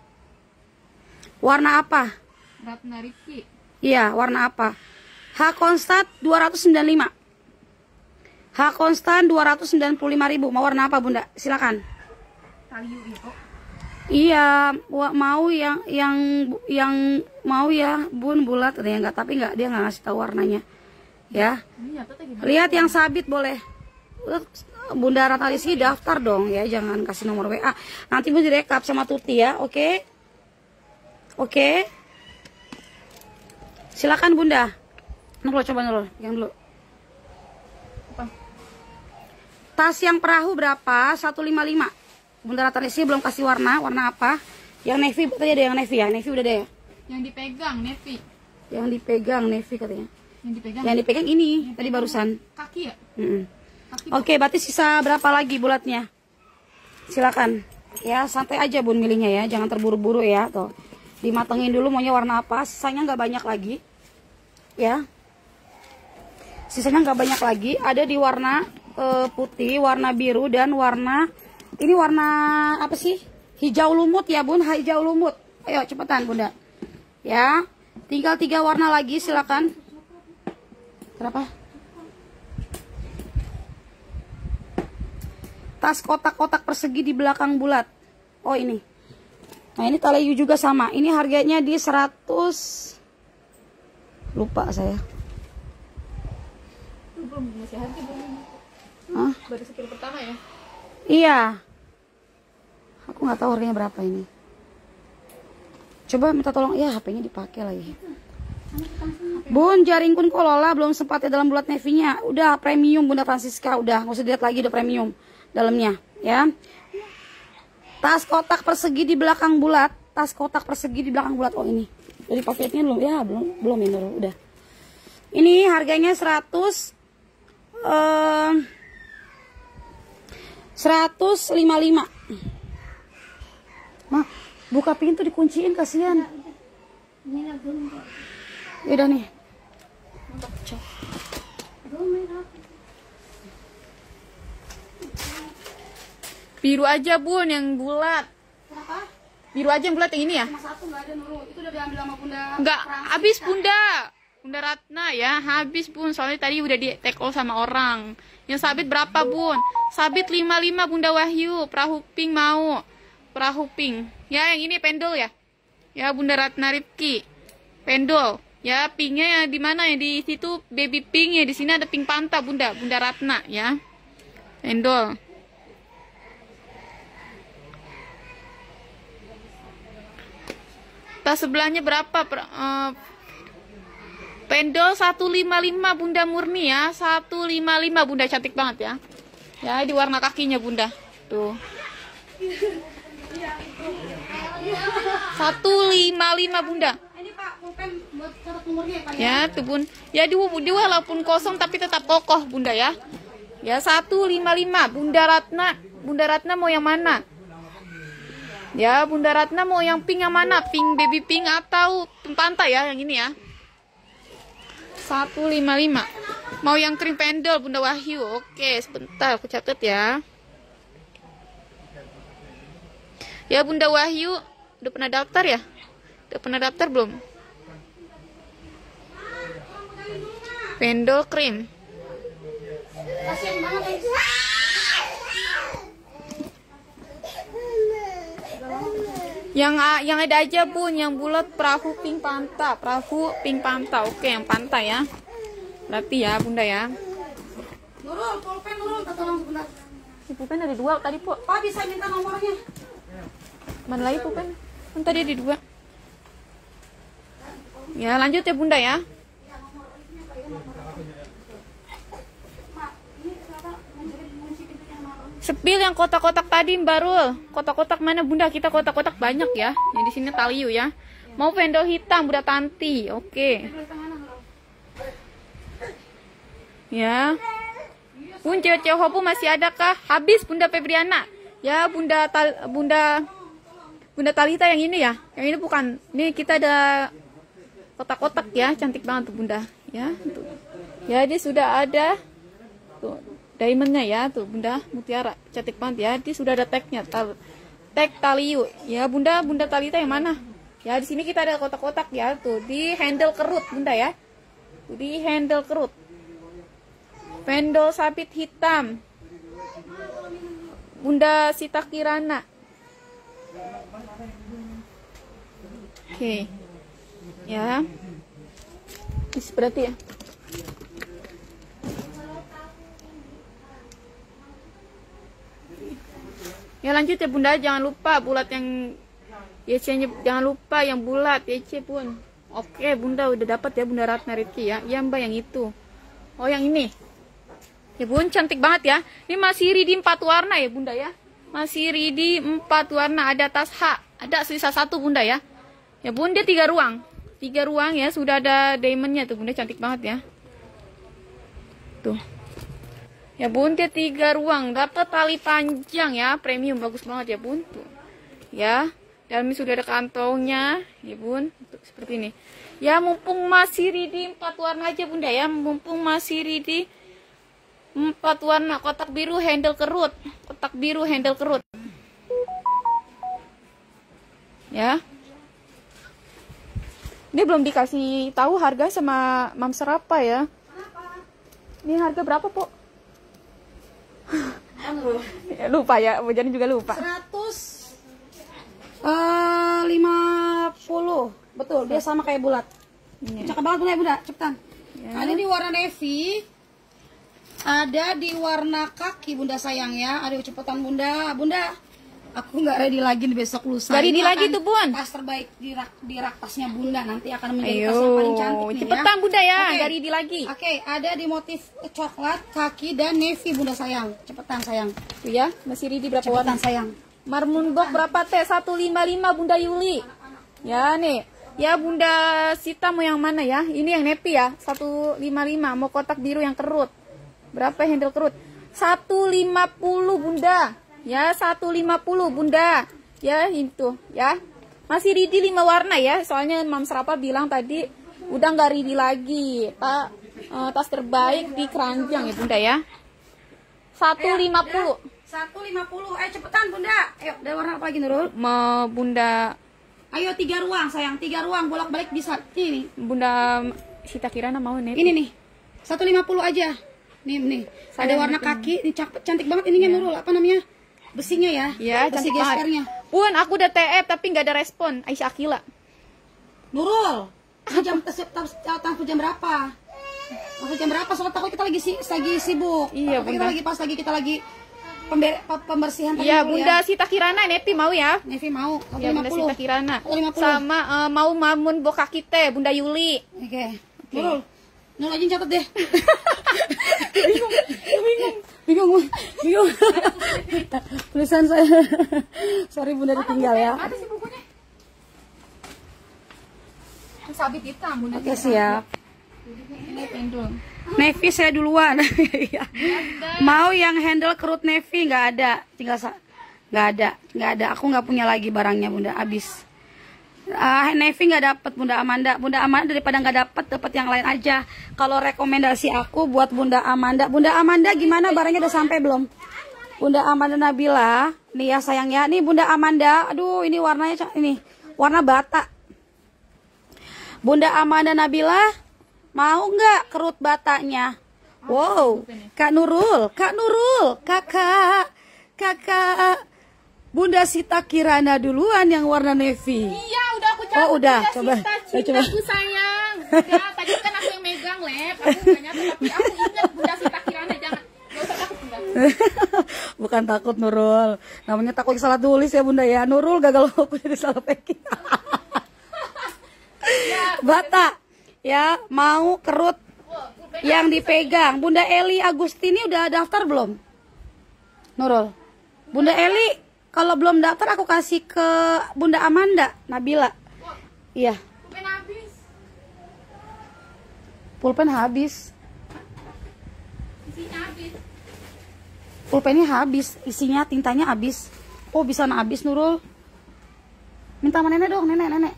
Warna apa? Ratna Rizky. Iya, warna apa? H konstan 295. H konstan 295.000. Mau warna apa, Bunda? Silakan. Kayu itu. Iya, mau yang mau ya, Bun bulat ada yang enggak, tapi enggak, dia nggak ngasih tahu warnanya. Ya. Ini nyatetnya gimana? Lihat yang sabit boleh. Bunda Ratna Rizky daftar dong ya, jangan kasih nomor WA. Nanti Bun direkap sama Tuti ya, oke? Oke. Silakan Bunda. Nurul coba Nurul, yang dulu. Apa? Tas yang perahu berapa? 155. Bunda Ratna Rizky belum kasih warna apa? Yang navy tadi ada yang navy ya? Navy udah ada ya? Yang dipegang Nevi. Yang dipegang navy katanya. Yang dipegang Ini tadi barusan. kaki ya? Kaki. Oke, berarti sisa berapa lagi bulatnya? Silakan. Ya, santai aja Bun milihnya ya, jangan terburu-buru ya. Tuh. Dimatengin dulu maunya warna apa, sisanya nggak banyak lagi. Ya. Sisanya nggak banyak lagi, ada di warna putih, warna biru dan warna ini warna apa sih? Hijau lumut ya Bun, hijau lumut. Ayo cepetan Bunda. Ya. Tinggal 3 warna lagi, silakan. Kenapa? Tas kotak-kotak persegi di belakang bulat. Oh ini. Nah ini Talayu juga sama. Ini harganya di 100. Lupa saya. Belum masih harga belum. Hah? Baru skill pertama ya? Iya. Aku nggak tahu harganya berapa ini. Coba minta tolong. Ya HP-nya dipakai lagi. Bun, jaring kun kolola belum sempat ya dalam bulat navy-nya. Udah premium Bunda Francisca, udah nggak usah dilihat lagi, udah premium dalamnya ya. Tas kotak persegi di belakang bulat. Tas kotak persegi di belakang bulat. Oh ini. Dari paketnya belum? Ya belum ini udah. Ini harganya 155. Mak, buka pintu dikunciin kasihan. Udah nih. Biru aja bun yang bulat. Kenapa? Biru aja yang bulat yang ini ya? Cuma satu nggak ada Nurul. Itu udah diambil sama Bunda. Enggak, Francis, habis ya? Bunda. Bunda Ratna ya, habis bun. Soalnya tadi udah di take all sama orang. Yang sabit berapa bun? Sabit 55 Bunda Wahyu. Perahu pink mau. Perahu pink. Ya yang ini pendol ya. Ya Bunda Ratna Ripki. Pendol. Ya pinknya ya di mana ya? Di situ baby pink ya. Di sini ada pink panta Bunda. Bunda Ratna ya. Pendol. Tas sebelahnya berapa? Pendol 155 Bunda Murni ya. 155 Bunda, cantik banget ya. Ya di warna kakinya Bunda. Tuh. 155 Bunda. Ini Pak, pulpen buat catat nomornya ya Pak Ya tuh Bun. Ya di walaupun kosong tapi tetap kokoh Bunda ya. Ya 155 Bunda Ratna. Bunda Ratna mau yang mana? Ya, Bunda Ratna mau yang pink yang mana? Pink baby pink atau pink pantai ya, yang ini ya. 155. Mau yang krim pendol Bunda Wahyu. Oke, sebentar aku catat ya. Ya Bunda Wahyu, udah pernah daftar ya? Udah pernah daftar belum? Pendol krim. Kasian banget guys. Yang ada aja Bun, yang bulat perahu pink panta, Oke, yang pantai ya. Berarti ya Bunda ya. Nurul, pulpen Nurul, tolong sebentar. Si pulpen ada 2 tadi, Po. Pak bisa minta nomornya? Mana lagi pulpen? Kan tadi ada 2. Ya, lanjut ya Bunda ya. Sepil yang kotak-kotak tadi Barul. Kotak-kotak mana Bunda? Kita kotak-kotak banyak ya. Yang di sini taliu ya. Mau pendol hitam Bunda Tanti. Oke. Ya. Bun, cewek-cewek hopu masih ada kah? Habis Bunda Febriana. Ya, Bunda Talita yang ini ya. Yang ini bukan. Ini kita ada kotak-kotak ya. Cantik banget tuh Bunda. Ya, tuh. Ya, dia sudah ada. Tuh. Diamondnya ya tuh Bunda Mutiara, cantik banget ya. Dia sudah ada tagnya, tag taliu ya Bunda Talita yang mana ya. Di sini kita ada kotak-kotak ya tuh di handle kerut Bunda ya, tuh di handle kerut. Pendol sabit hitam Bunda Sita Kirana. Oke ya, ini berarti ya. Ya lanjut ya Bunda, jangan lupa bulat yang YC-nya, jangan lupa yang bulat YC pun. Oke Bunda udah dapat ya Bunda Ratna Rifki ya. Iya Mbak yang itu. Oh yang ini. Ya Bun, cantik banget ya. Ini masih ready 4 warna ya Bunda ya. Masih ready 4 warna, ada tas H, ada sisa 1 Bunda ya. Ya Bun, dia 3 ruang. 3 ruang ya, sudah ada diamondnya tuh Bunda, cantik banget ya. Tuh. Ya Bun, dia 3 ruang, dapat tali panjang ya, premium, bagus banget ya Bun. Tuh. Ya, dalamnya sudah ada kantongnya, ya Bun. Tuh, seperti ini. Ya, mumpung masih ready 4 warna aja Bunda ya, mumpung masih ready 4 warna, kotak biru handle kerut, kotak biru handle kerut. Ya. Ini belum dikasih tahu harga sama Mam Serapa ya. Ini harga berapa, Po? Ya, lupa ya, Bu Jani juga lupa. 150. Betul, dia sama kayak bulat. Ya. Cakep banget Bunda, Bunda, cepetan. Ya. Ada di warna navy. Ada di warna kaki Bunda sayang ya. Aduh cepetan Bunda. Bunda, aku nggak ready lagi nih besok lusa. Nggak ready Ini lagi akan tuh, Bun. Tas terbaik di rak tasnya Bunda. Nanti akan menjadi Ayo, tas yang paling cantik nih cepetan ya. Bunda ya, Oke. nggak ready lagi. Oke, ada di motif coklat, kaki dan navy Bunda sayang. Cepetan sayang. Tuh ya, masih ready berapa warna? Cepetan sayang. Marmun box berapa teh? 155 Bunda Yuli. Ya nih. Ya Bunda Sita mau yang mana ya? Ini yang nepi ya. 155. Mau kotak biru yang kerut. Berapa handle kerut? 150 Bunda. Ya 150 Bunda. Ya itu ya. Masih ready 5 warna ya. Soalnya Mam Serapa bilang tadi udah nggak ready lagi. Tas terbaik di keranjang ya Bunda ya. 150. 150. Cepetan Bunda. Ayo, ada warna apa lagi Nurul? Mau Bunda. Ayo 3 ruang sayang, 3 ruang bolak-balik bisa. Ini. Bunda Sita Kirana mau nih. Ini nih. 150 aja. Nih. Ada warna kaki, ini cantik banget ininya Nurul. Apa namanya? Besinya ya. Iya, besi cantik gespernya. Bun, aku udah TF tapi nggak ada respon. Aisyah Akila. Nurul, ini jam berapa? Masih jam berapa? Soalnya takut kita lagi sibuk. Iya, Bunda. Kita lagi pembersihan tadi. Iya, Bunda Sita Kirana, Nepi mau ya? Nevi mau. Ya, Bunda Sita Kirana. 150. Sama mau Mamun Boka kita, Bunda Yuli. Oke. Nurul aja catat deh. Bingung. Tulisan saya. Sorry Bunda ditinggal ya. Ada sih bukunya. Sabit hitam, Bunda. Oke, siap. Ini pendul. Nevi saya duluan. Mau yang handle kerut Nevi nggak ada, nggak ada. Aku nggak punya lagi barangnya Bunda, habis. Nevi nggak dapet Bunda Amanda daripada nggak dapet yang lain aja. Kalau rekomendasi aku buat Bunda Amanda gimana barangnya udah sampai belum? Bunda Amanda Nabila, nih ya sayang ya, nih Bunda Amanda, aduh ini warnanya ini warna bata. Bunda Amanda Nabila, mau nggak kerut batanya? Wow, Kak Nurul, kakak. Bunda Sita Kirana duluan yang warna navy. Iya, udah aku catat. Oh, udah. Coba. Cintaku sayang. Udah, tadi kan aku yang megang, Lep. Aku nggak nyata, tapi aku ingat Bunda Sita Kirana. Jangan. Gak usah takut, Bunda. Bukan takut, Nurul. Namanya takut salah tulis ya, Bunda ya. Nurul gagal aku jadi salah packing. Bata. Ya, mau kerut yang dipegang. Bunda Eli Agustini udah daftar belum? Nurul. Bunda Eli, kalau belum daftar aku kasih ke Bunda Amanda Nabila. Iya. Pulpen habis. Pulpen habis. Isinya habis. Pulpennya habis, isinya tintanya habis. Oh, bisa habis Nurul. Minta sama nenek dong, nenek.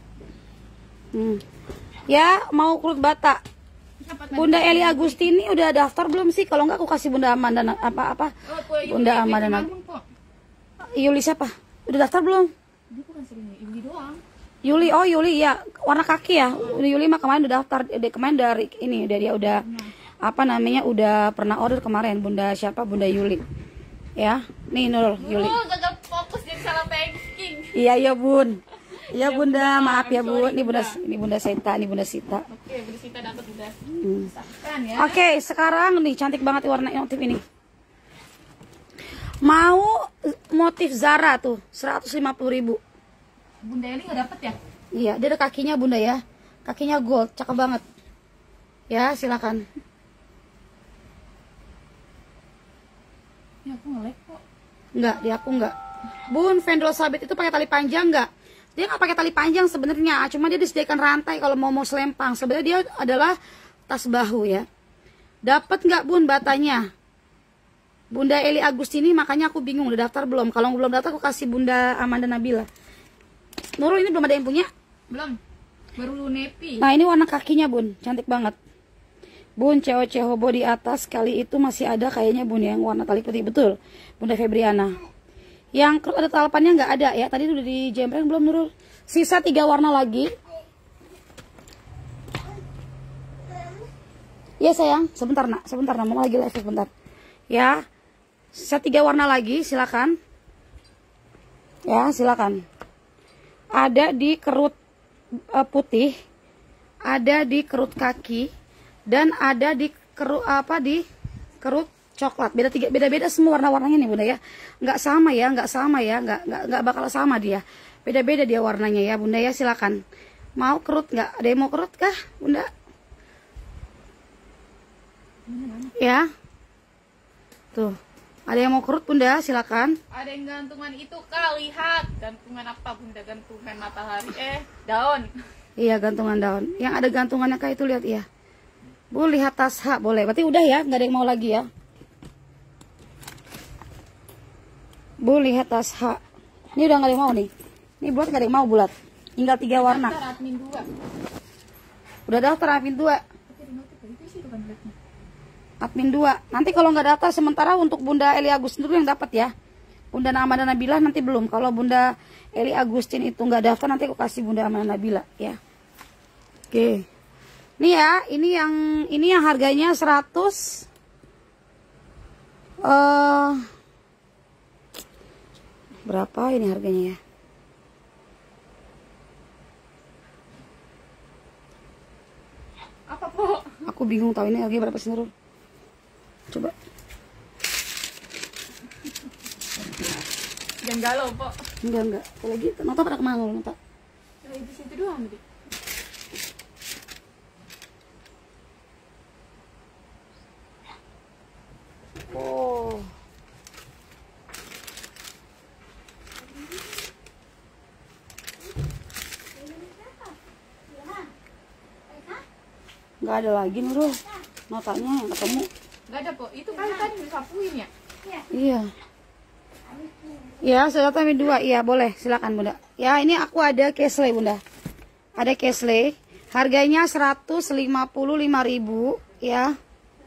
Ya, mau kerut bata. Bunda Eli Agustini udah daftar belum sih? Kalau enggak aku kasih Bunda Amanda apa? Bunda Amanda Yuli siapa? Udah daftar belum? Dia bukan sering Yuli doang. Yuli, oh Yuli ya, warna kaki ya. Yuli mah kemarin udah daftar, kemarin dari ini dia udah apa namanya udah pernah order kemarin Bunda siapa? Bunda Yuli. Ya, nih Nurul, Yuli. Oh, gagal fokus jadi salah packing. Iya Bun. Iya Bunda, maaf ya Bu. Ini Bunda Sita, ini Bunda Sita. Oke, Bunda Sita dapat udah. Ya. Oke, sekarang nih cantik banget warna motif ini. Mau motif Zara tuh 150.000. Bunda Eli nggak dapet ya? Iya, dia ada kakinya Bunda ya. Kakinya gold, cakep banget. Ya, silakan. Ya aku nge-lag kok. Enggak, di aku enggak. Bun, vendol sabit itu pakai tali panjang enggak? Dia nggak pakai tali panjang sebenarnya, cuma dia disediakan rantai kalau mau selempang. Sebenarnya dia adalah tas bahu ya. Dapat nggak Bun batanya? Bunda Eli Agustini, makanya aku bingung udah daftar belum. Kalau belum daftar aku kasih Bunda Amanda Nabila. Nurul ini belum ada yang punya? Belum. Baru nepi. Nah, ini warna kakinya Bun, cantik banget. Bun, cewek hobo di atas kali itu masih ada kayaknya Bun yang warna tali putih, betul. Bunda Febriana. Yang ada talpannya nggak ada ya. Tadi udah di jembreng belum Nurul? Sisa 3 warna lagi. Ya sayang, sebentar nak, mau lagi live sebentar. Ya, sisa 3 warna lagi, silakan. Ya, silakan. Ada di kerut putih, ada di kerut kaki, dan ada di kerut di kerut coklat. Beda-beda semua warna-warnanya nih Bunda ya. Nggak sama ya, nggak bakal sama dia. Beda-beda dia warnanya ya Bunda ya, silakan. Mau kerut nggak? Ada yang mau kerut kah Bunda? Ya. Tuh. Ada yang mau kerut bunda, silakan. Ada yang gantungan itu kak, lihat. Gantungan apa bunda? Gantungan matahari. Daun. Iya, gantungan daun. Yang ada gantungannya kayak itu, lihat ya. Bu, lihat tas H, boleh. Berarti udah ya, nggak ada yang mau lagi ya. Bu, lihat tas H. Ini udah nggak ada yang mau nih. Ini bulat nggak ada yang mau bulat. Tinggal 3 warna. Daftar admin 2. Udah daftar admin 2. Admin 2. Nanti kalau nggak daftar sementara untuk Bunda Eli Agustin dulu yang dapat ya. Bunda Amanda Nabila nanti belum. Kalau Bunda Eli Agustin itu nggak daftar nanti aku kasih Bunda Amanda Nabila ya. Oke. Ini ya, ini yang harganya 100 berapa ini harganya ya? Apa po? Aku bingung tahu ini harganya berapa sih Nurul. Coba. Jangan galau po. Enggak. Kalau gitu, nota pada kemana Nurul nota? Nah, di situ doang deh. Oh. Nggak ada lagi Nurul. Notanya yang ketemu. Nggak ada po. Itu kan tadi disapuin ya? Iya. Ya, sudah admin 2. Iya, boleh. Silakan Bunda. Ya, ini aku ada Kesle Bunda. Ada Kesle. Harganya 155.000 ya.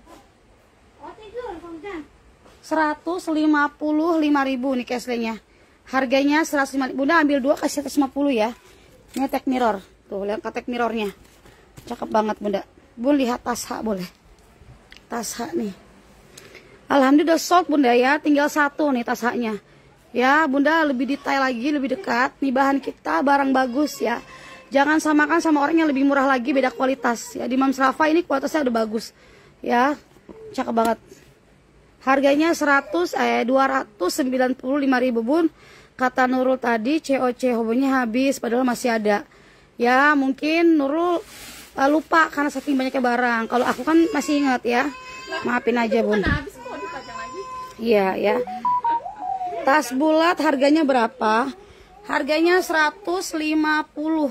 155.000 nih Keslenya. Harganya 105. Bunda ambil 2 kasih 150 ya. Ini tag mirror. Tuh, lihat tag mirrornya. Cakep banget Bunda. Bun lihat tas H boleh. Tas H nih. Alhamdulillah sold Bunda ya. Tinggal 1 nih tas H-nya. Ya, Bunda lebih detail lagi, lebih dekat. Nih bahan kita barang bagus ya. Jangan samakan sama orang yang lebih murah lagi, beda kualitas. Ya, di Mams Rafa ini kualitasnya udah bagus. Ya, cakep banget. Harganya 295.000 Bun. Kata Nurul tadi COC hobinya habis padahal masih ada. Ya, mungkin Nurul lupa karena saking banyaknya barang. Kalau aku kan masih ingat ya. Maafin aja Bun. Habis kok dipajang lagi. Iya ya. Tas bulat harganya berapa? Harganya 150.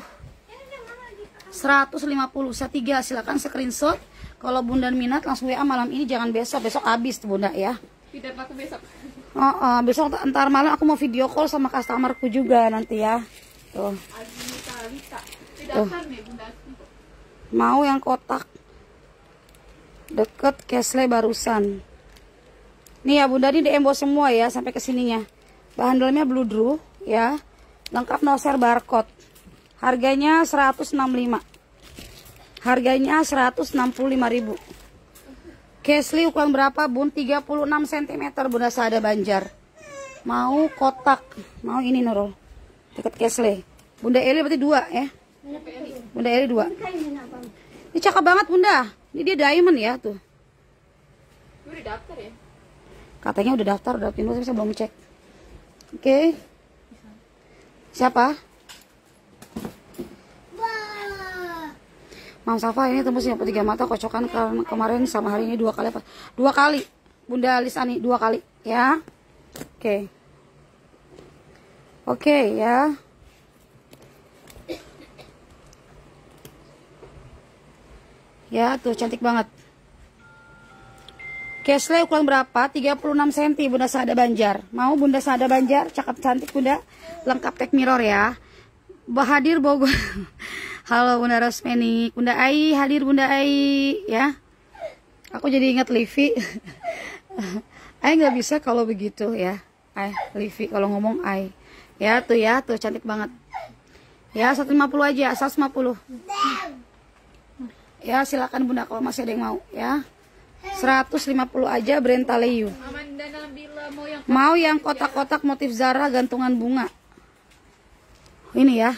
150 setiga, silakan screenshot. Kalau Bunda minat langsung WA malam ini, jangan besok habis tuh Bunda ya. Tidak laku besok. Besok entar malam aku mau video call sama customerku juga nanti ya. Tuh. Tuh. Mau yang kotak. Deket Kesle barusan. Nih ya Bunda, ini diemboss semua ya sampai ke sininya. Bahan dalamnya blue drew ya. Lengkap no share barcode. Harganya 165. Harganya 165.000. Kesli ukuran berapa Bun? 36 cm Bunda Sada Banjar. Mau kotak. Mau ini Nurul. Deket Kesli. Bunda Eli berarti 2 ya. Bunda Eli 2. Ini cakep banget Bunda. Ini dia diamond ya tuh. Udah daftar ya? Katanya udah daftar, udah pindah, tapi saya belum cek. Oke. Siapa? Mam Safa ini tembus 3 mata kocokan karena kemarin sama hari ini 2 kali apa? 2 kali. Bunda Lisani 2 kali ya. Oke. Oke ya. Ya tuh cantik banget. Kesle ukuran berapa? 36 cm Bunda Sada Banjar. Mau Bunda Sada Banjar? Cakep cantik Bunda. Lengkap tag mirror ya. Bahadir Bogor. Halo Bunda Rosmeni. Bunda Ai hadir Bunda Ai ya. Aku jadi ingat Livi. Ai nggak bisa kalau begitu ya. Ai Livi kalau ngomong Ai. Ya tuh cantik banget. Ya 150 aja, 150. Ya silakan Bunda kalau masih ada yang mau ya. 150 aja Brentaleyu. Mau yang kotak-kotak motif Zara gantungan bunga. Ini ya.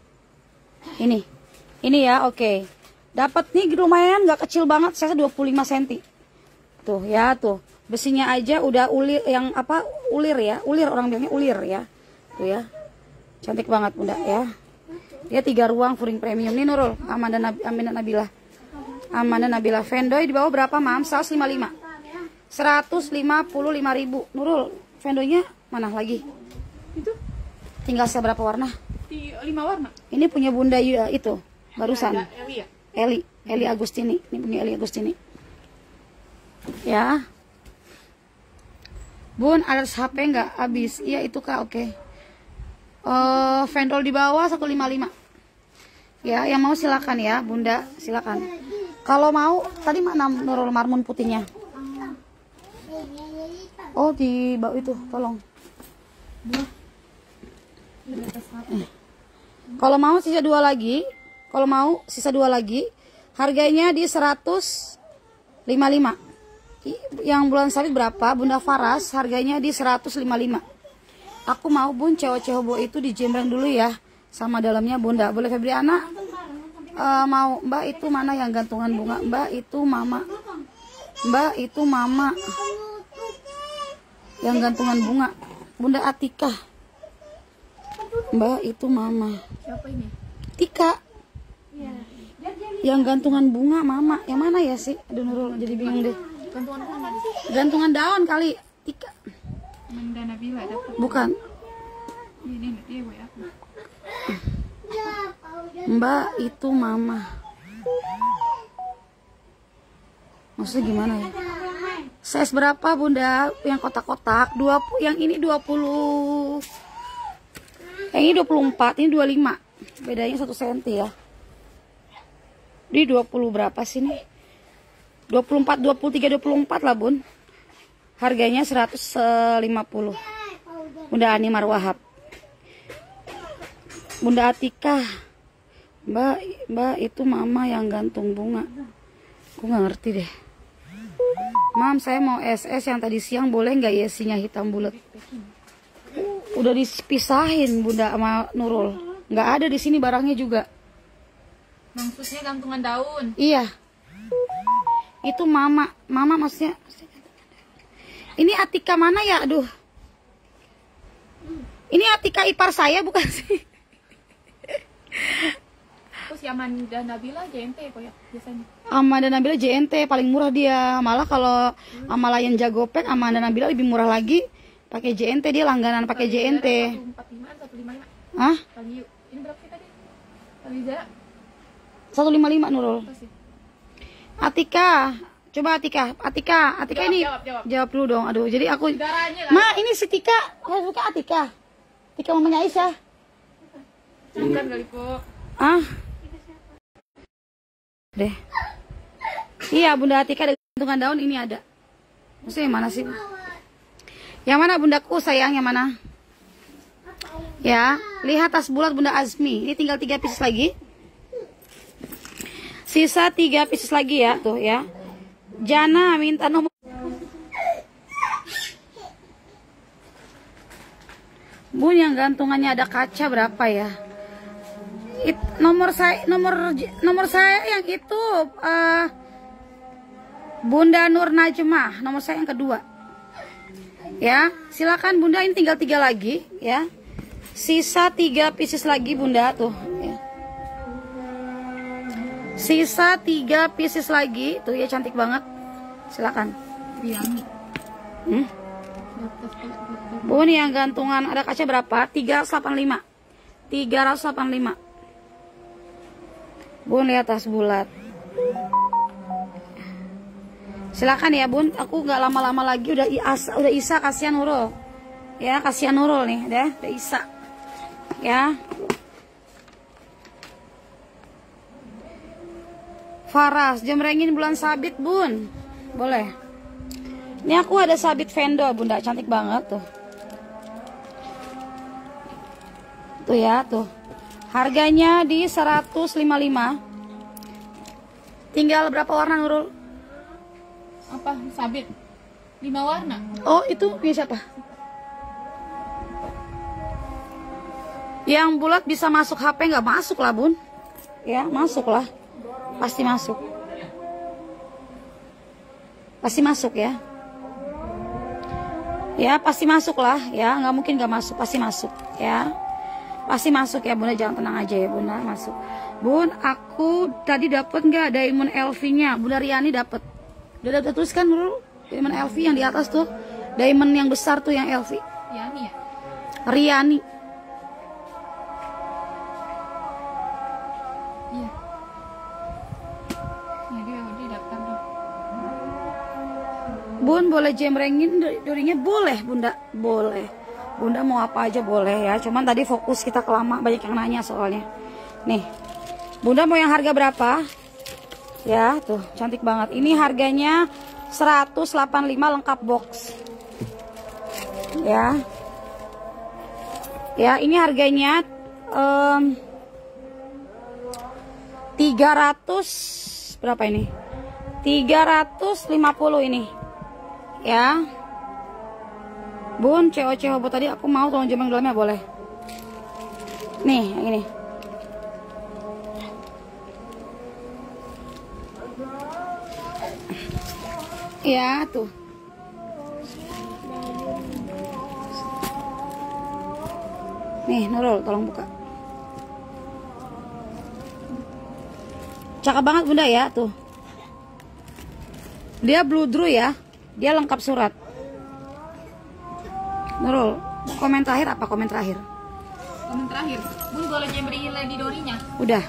Ini ya, oke. Dapat nih lumayan nggak kecil banget, saya 25 cm. Tuh ya, tuh. Besinya aja udah ulir yang apa? Ulir ya. Ulir orang bilangnya ulir ya. Tuh ya. Cantik banget Bunda ya. Dia 3 ruang furing premium nih Nurul. Amanda Nabila. Amanda Nabila Vendoy di bawah berapa Mam? 155. 155.000. Nurul, vendonya mana lagi? Itu Tinggal seberapa warna? di 5 warna. Ini punya Bunda itu barusan. Ada Eli ya? Eli Agustini. Ini punya Eli Agustini. Ya. Bun, ada HP nggak habis? Iya itu Kak, oke. Vendol di bawah 155. Ya, yang mau silakan ya, Bunda, silakan. Kalau mau, tadi mana Nurul marmun putihnya? Oh, di bawah itu, tolong. Kalau mau sisa 2 lagi. Kalau mau sisa 2 lagi. Harganya di 155. Yang bulan sabit berapa? Bunda Faras harganya di 155. Aku mau Bun cewek-cewek itu dijembreng dulu ya. Sama dalamnya Bunda. Boleh Febriana? Mau Mbak itu mana yang gantungan bunga? Mbak itu mama. Mbak itu mama. Yang gantungan bunga. Bunda Atika. Mbak itu mama. Siapa ini? Tika. Yang gantungan bunga mama. Yang mana ya sih? Aduh Nurul jadi bingung deh. Gantungan apa mana? Gantungan daun kali. Tika. Manda Nabila dapat. Bukan. Ini dia WA aku. Mbak itu mama. Maksudnya gimana ya? Size berapa Bunda? Yang kotak-kotak 20, yang ini 20. Yang ini 24, ini 25. Bedanya 1 cm ya. Di 20 berapa sih nih? 24, 23, 24 lah Bun. Harganya 150. Bunda Ani Marwahab. Bunda Atika. Mbak itu mama yang gantung bunga. Aku nggak ngerti deh. Mam, saya mau SS yang tadi siang, boleh nggak yesinya hitam bulat? Udah dipisahin Bunda sama Nurul. Nggak ada di sini barangnya juga. Maksudnya gantungan daun. Iya. Itu mama. Mama maksudnya. Ini Atika mana ya? Aduh. Ini Atika ipar saya bukan sih? Terus Amanda Nabila JNT kok ya biasanya. Amanda Nabila JNT paling murah dia. Malah kalau sama Lion Jagopek, Amanda Nabila lebih murah lagi. Pakai JNT, dia langganan pakai JNT. 145, 155. Hah? Kali ini berapa sih tadi? Kali Zara 155 Nurul. apa sih? Atika, coba Atika Jawab, ini jawab. dulu dong. Aduh, jadi aku Saudaranya lah. Ma, ini si Tika. Saya suka Atika. Tika mamanya Aisyah. Bukan kali kok. Ah. Deh. Iya, Bunda Atika ada gantungan daun ini ada. Maksudnya yang mana sih? Yang mana Bundaku sayang, yang mana? Ya, lihat tas bulat Bunda Azmi. Ini tinggal 3 pieces lagi. Sisa 3 pieces lagi ya, tuh ya. Jana minta nomor. Bun, yang gantungannya ada kaca berapa ya? Nomor saya yang itu Bunda Nur Najmah, nomor saya yang kedua. Ya, silakan Bunda, ini tinggal 3 lagi ya. Sisa 3 pieces lagi Bunda tuh ya. Sisa 3 pieces lagi tuh ya, cantik banget. Silakan. Bun, yang gantungan ada kaca berapa? 385. 385. Bun, lihat tas bulat. Silakan ya Bun, aku nggak lama-lama lagi udah Isa, kasihan Nurul. Ya, kasihan Nurul nih, udah Isa. Ya. Faras, jemrengin bulan sabit Bun. Boleh. Ini aku ada sabit Vendo Bunda, cantik banget tuh. Tuh ya, tuh. Harganya di 155. Tinggal berapa warna Nurul? Apa? Sabit 5 warna. Oh, itu punya siapa? Yang bulat bisa masuk HP nggak? Masuk lah Bun. Ya, masuk lah. Pasti masuk. Pasti masuk ya. Ya, pasti masuk lah ya. Nggak mungkin nggak masuk. Pasti masuk ya. Pasti masuk ya Bunda, jangan tenang aja ya Bunda, masuk. Bun, aku tadi dapat nggak Diamond LV-nya? Bunda Riani dapat. Udah tuliskan dulu. Diamond LV yang di atas tuh. Diamond yang besar tuh yang LV. Ya nih ya. Riani. Iya. Ya dia daftar dong. Bun, boleh jemrengin durinya? Boleh, Bunda. Boleh. Bunda mau apa aja boleh ya. Cuman tadi fokus kita kelama, banyak yang nanya soalnya. Nih. Bunda mau yang harga berapa? Ya, tuh, cantik banget. Ini harganya 185 lengkap box. Ya. Ya, ini harganya 300 berapa ini? 350 ini. Ya. Bun, CO buat tadi aku mau tolong jemeng dalamnya boleh. Nih, yang ini. Ya, tuh. Nih, Nurul, tolong buka. Cakep banget Bunda ya, tuh. Dia blue drew ya. Dia lengkap surat. Nurul, komen terakhir apa komen terakhir? Komen terakhir. Bun boleh jembrengin lady dorinya? Udah.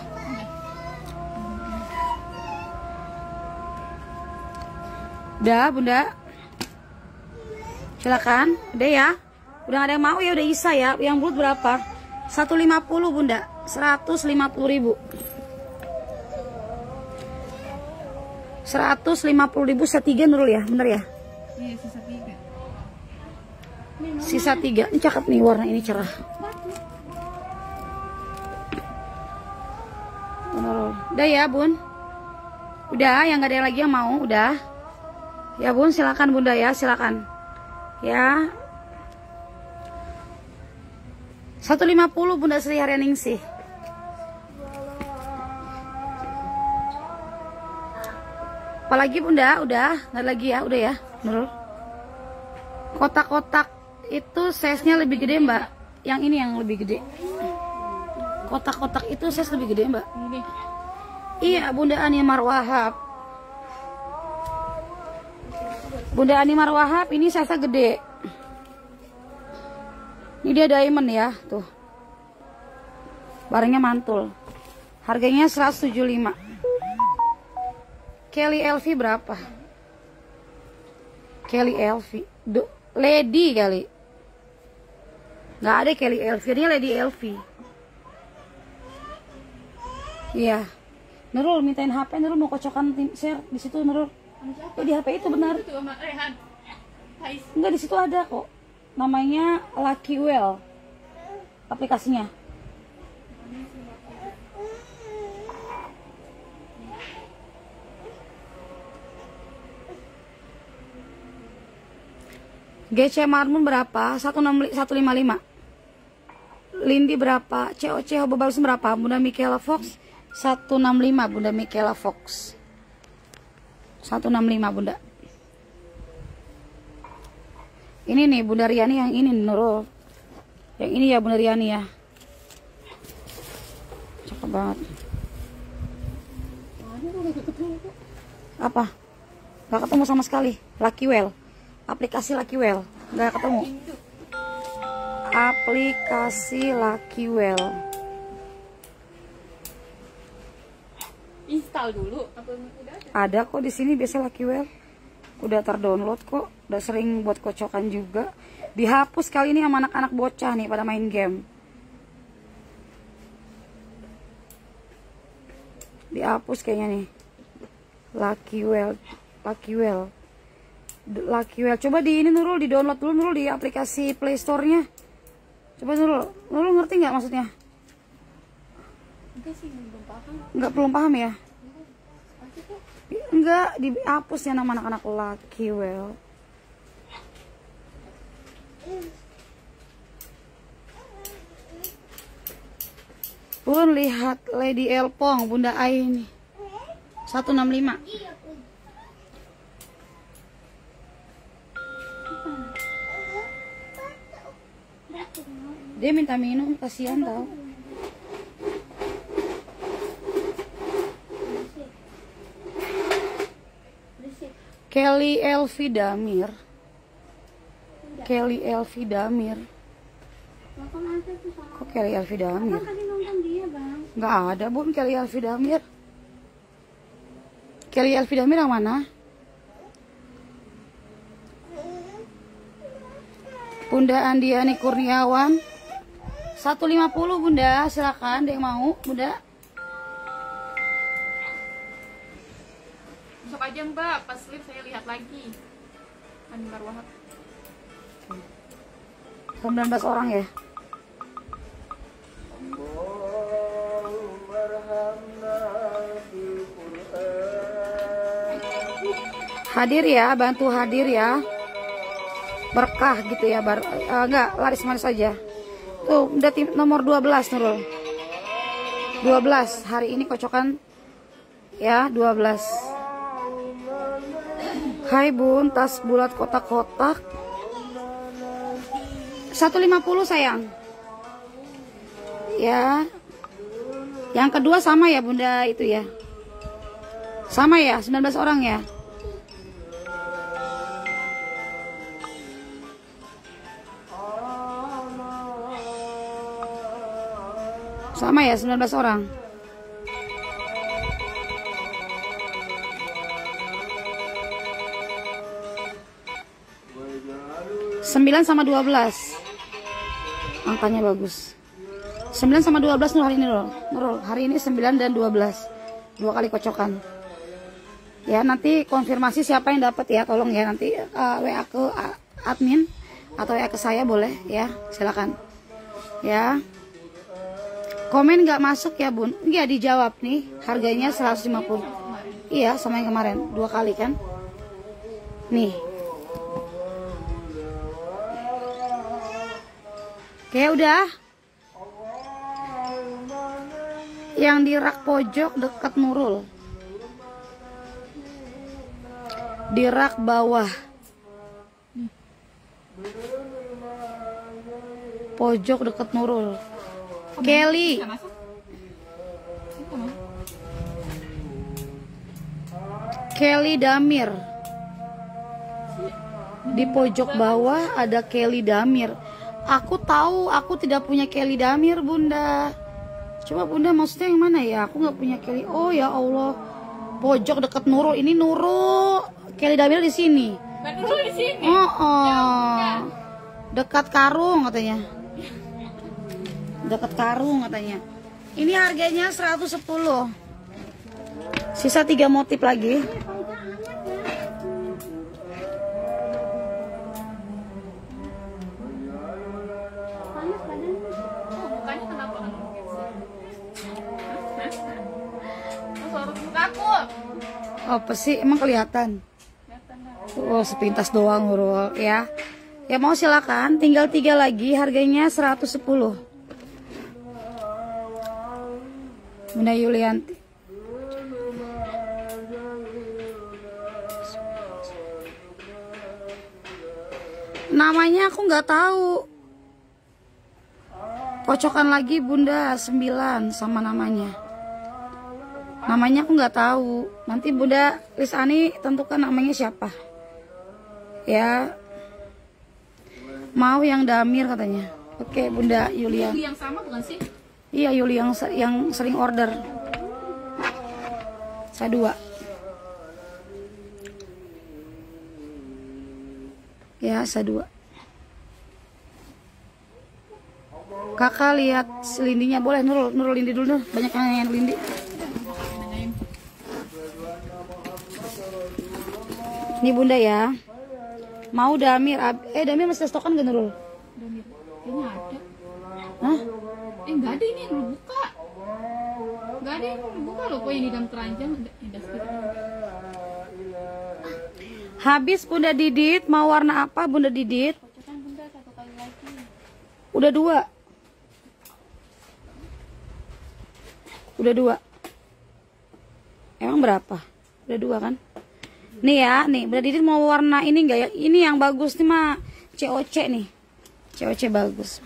Udah, Bunda. Silakan. Udah ya. Udah gak ada yang mau ya, udah Isa ya. Yang bulat berapa? 150 Bunda. 150.000. 150.000 sisa 3 Nurul ya, bener ya? Iya, sisa 3. Sisa 3. Ini cakep nih, warna ini cerah. Nurul. Udah ya, Bun. Udah, yang gak ada lagi yang mau, udah. Ya, Bun, silakan Bunda ya, silakan. Ya. 150 Bunda Sri Haryaningsih. Apalagi Bunda, udah, nggak lagi ya, udah ya, Nurul. Kotak-kotak itu size-nya lebih gede Mbak. Yang ini yang lebih gede. Kotak-kotak itu size lebih gede Mbak. Ini. Iya, Bunda Animar Wahab. Bunda Animar Wahab ini size gede. Ini dia diamond ya, tuh. Barangnya mantul. Harganya 175. Kelly LV berapa? Kelly LV. Lady kali. Nggak ada Kelly LV, ini Lady LV. Iya. Nurul mintain HP, Nurul mau kocokan tim share di situ Nurul. Oh, di HP itu benar. Itu sama Rehan. Faiz. Enggak, di situ ada kok. Namanya Lucky Well. Aplikasinya. GC Marmun berapa? 155. Lindi berapa? COC Hobo Balsam berapa? Bunda Michaela Fox 165. Bunda Michaela Fox 165 Bunda. Ini nih Bunda Riani yang ini Nurul. Yang ini ya Bunda Riani ya. Cakep banget. Apa? Gak ketemu sama sekali. Lucky Well. Aplikasi Lucky Well. Gak ketemu. Aplikasi Lucky Well. Install dulu. Apa udah ada? Ada kok di sini biasa Lucky Well. Udah terdownload kok. Udah sering buat kocokan juga. Dihapus kali ini sama anak-anak bocah nih pada main game. Dihapus kayaknya nih. Lucky Well. Lucky Well. Lucky Well. Coba di ini Nurul, di download dulu Nurul di aplikasi Play Store-nya. Coba Nurul. Nurul ngerti nggak maksudnya? Enggak sih, belum paham. Nggak, belum paham ya? Enggak, dihapus ya nama anak-anak Lucky Well. Pun lihat Lady Elpong, Bunda Ai ini 165. Dia minta minum, kasihan tau. Kelly Elvi Damir. Kelly Elvi Damir. Kok Kelly Elvi Damir? Nggak ada bun Kelly Elvi Damir. Kelly Elvi Damir yang mana? Bunda Andiani Kurniawan 150 Bunda, silakan ada yang mau Bunda. Besok aja Mbak, pas live saya lihat lagi. Anwar Wahab. 19 orang ya. Hadir ya, bantu hadir ya. Berkah gitu ya, enggak laris-manis aja. Tuh, udah nomor 12 Nurul. 12 hari ini kocokan ya, 12. Hai Bun, tas bulat kotak-kotak 150 sayang. Ya. Yang kedua sama ya Bunda itu ya. Sama ya, 19 orang ya. Sama ya, 19 orang. Sembilan sama 12. Angkanya bagus. 9 sama 12 Nurul hari ini Nurul. Hari ini 9 dan 12. 2 kali kocokan. Ya, nanti konfirmasi siapa yang dapat ya, tolong ya nanti WA ke admin atau WA ke saya boleh ya, silakan. Ya. Komen nggak masuk ya Bun? Iya dijawab nih, harganya 150. Iya sama yang kemarin, 2 kali kan? Nih. Oke udah. Yang di rak pojok dekat Nurul. Di rak bawah. Pojok dekat Nurul. Kelly. Kelly Damir. Di pojok bawah ada Kelly Damir. Aku tahu, aku tidak punya Kelly Damir, Bunda. Coba Bunda maksudnya yang mana ya? Aku nggak punya Kelly. Oh ya Allah. Pojok dekat Nurul. Ini Nurul. Kelly Damir di sini. Nurul di sini. Oh. Dekat Karung katanya. Dekat Karung katanya. Ini harganya 110. Sisa 3 motif lagi. Mukanya kenapa kan? Sorot mukaku. Apa sih? Emang kelihatan? Oh, sepintas doang Nurul ya. Ya mau silakan, tinggal 3 lagi, harganya 110. Bunda Yulianti. Namanya aku nggak tahu. Kocokan lagi Bunda 9 sama namanya. Namanya aku nggak tahu. Nanti Bunda Lisani tentukan namanya siapa. Ya. Mau yang Damir katanya. Oke Bunda Yulia. Yuli yang sama bukan sih? Iya Yuli yang sering order. Saya 2. Ya saya 2. Kakak lihat selindinya boleh Nurul lindi dulu Nurul. Banyak yang lindi. Ini Bunda ya. Mau Damir. Damir masih stokan gak Nurul? Damir. Kayaknya ada. Hah? Enggak ada, ini yang lu buka. Enggak ada yang lu buka loh, kok yang di dalam keranjang ada Habis Bunda Didit, mau warna apa Bunda Didit? kocokan Bunda 1 kali lagi. Udah 2. Udah 2. Emang berapa? Udah 2 kan? Nih ya, nih Bunda Didit mau warna ini enggak ya? Ini yang bagus nih mah COC nih. COC bagus.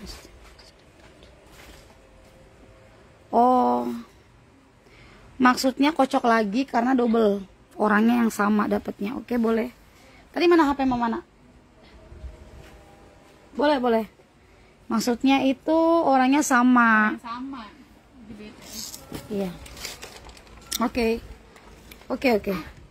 Oh. Maksudnya kocok lagi karena double. Orangnya yang sama dapatnya. Oke, boleh. Tadi mana HP mama nak? Boleh, boleh. Maksudnya itu orangnya sama. Sama. Iya. Oke. Oke.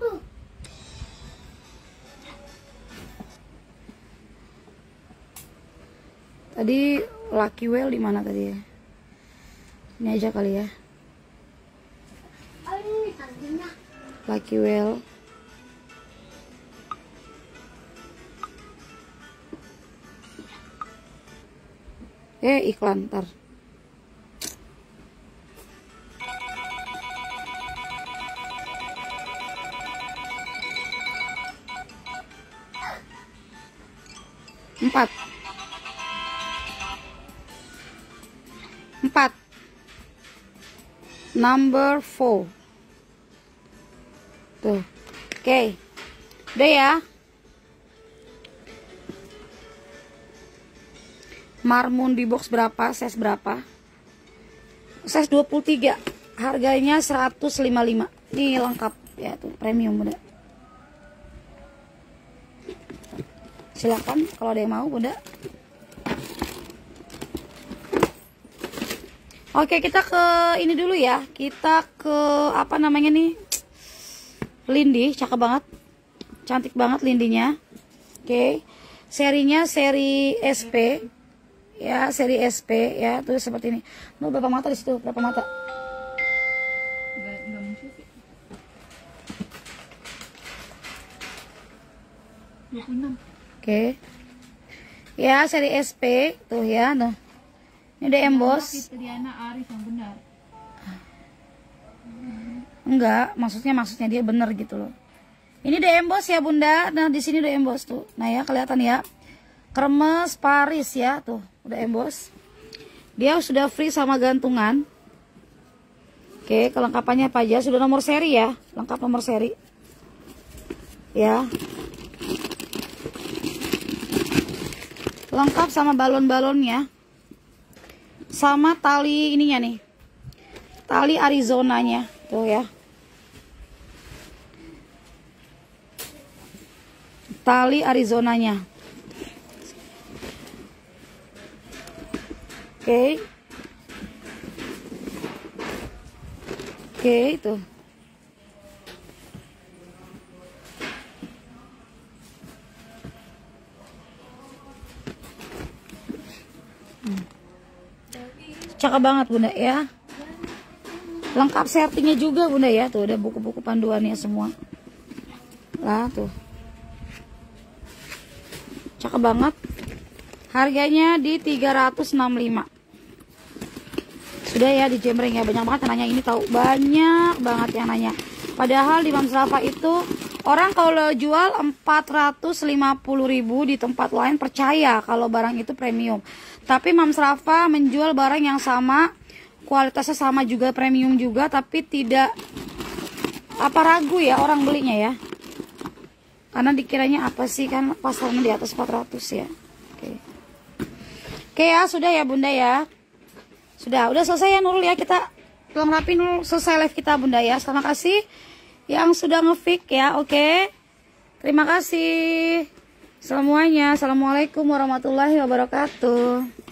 Tadi Lucky Well di mana tadi ya? Ini aja kali ya. Lucky Well. Iklan ntar. Empat. Number 4. Tuh. Oke. Udah ya. Marmun di box berapa? Size berapa? Size 23. Harganya 155. Ini lengkap ya tuh, premium Bunda. Silakan kalau ada yang mau Bunda. Oke, kita ke ini dulu ya. Kita ke apa namanya nih? Lindi, cakep banget. Cantik banget lindinya. Oke. Serinya seri SP. Ya, seri SP ya, tuh seperti ini. Mau berapa mata di situ? Berapa mata? Enggak muncul sih. 26. Oke. Ya, seri SP tuh ya, tuh. Ini udah emboss. Fitriana Arif yang benar. Enggak, maksudnya dia bener gitu loh. Ini udah emboss ya Bunda. Nah, di sini udah emboss tuh. Nah ya, kelihatan ya. Kremes Paris ya, tuh. Udah emboss. Dia sudah free sama gantungan. Oke, kelengkapannya apa aja? Sudah nomor seri ya. Lengkap nomor seri. Ya. Lengkap sama balon-balonnya. Sama tali ininya nih. Tali Arizonanya. Tuh ya. Tali Arizonanya. Oke. Oke, itu. Cakep banget Bunda ya. Lengkap settingnya juga Bunda ya. Tuh ada buku-buku panduannya semua. Lah tuh. Cakep banget. Harganya di 365. Sudah ya di Jembreng ya. Banyak banget yang nanya ini tahu. Banyak banget yang nanya. Padahal di Mams Rafa itu orang kalau jual 450.000 di tempat lain percaya kalau barang itu premium. Tapi Mams Rafa menjual barang yang sama, kualitasnya sama juga, premium juga, tapi tidak ragu ya orang belinya ya. Karena dikiranya apa sih, kan pasarnya di atas 400 ya. Oke ya, sudah ya Bunda ya. Udah selesai ya Nurul ya, kita belum rapi Nurul, selesai live kita Bunda ya. Terima kasih yang sudah nge-fix ya. Oke. Terima kasih semuanya. Assalamualaikum warahmatullahi wabarakatuh.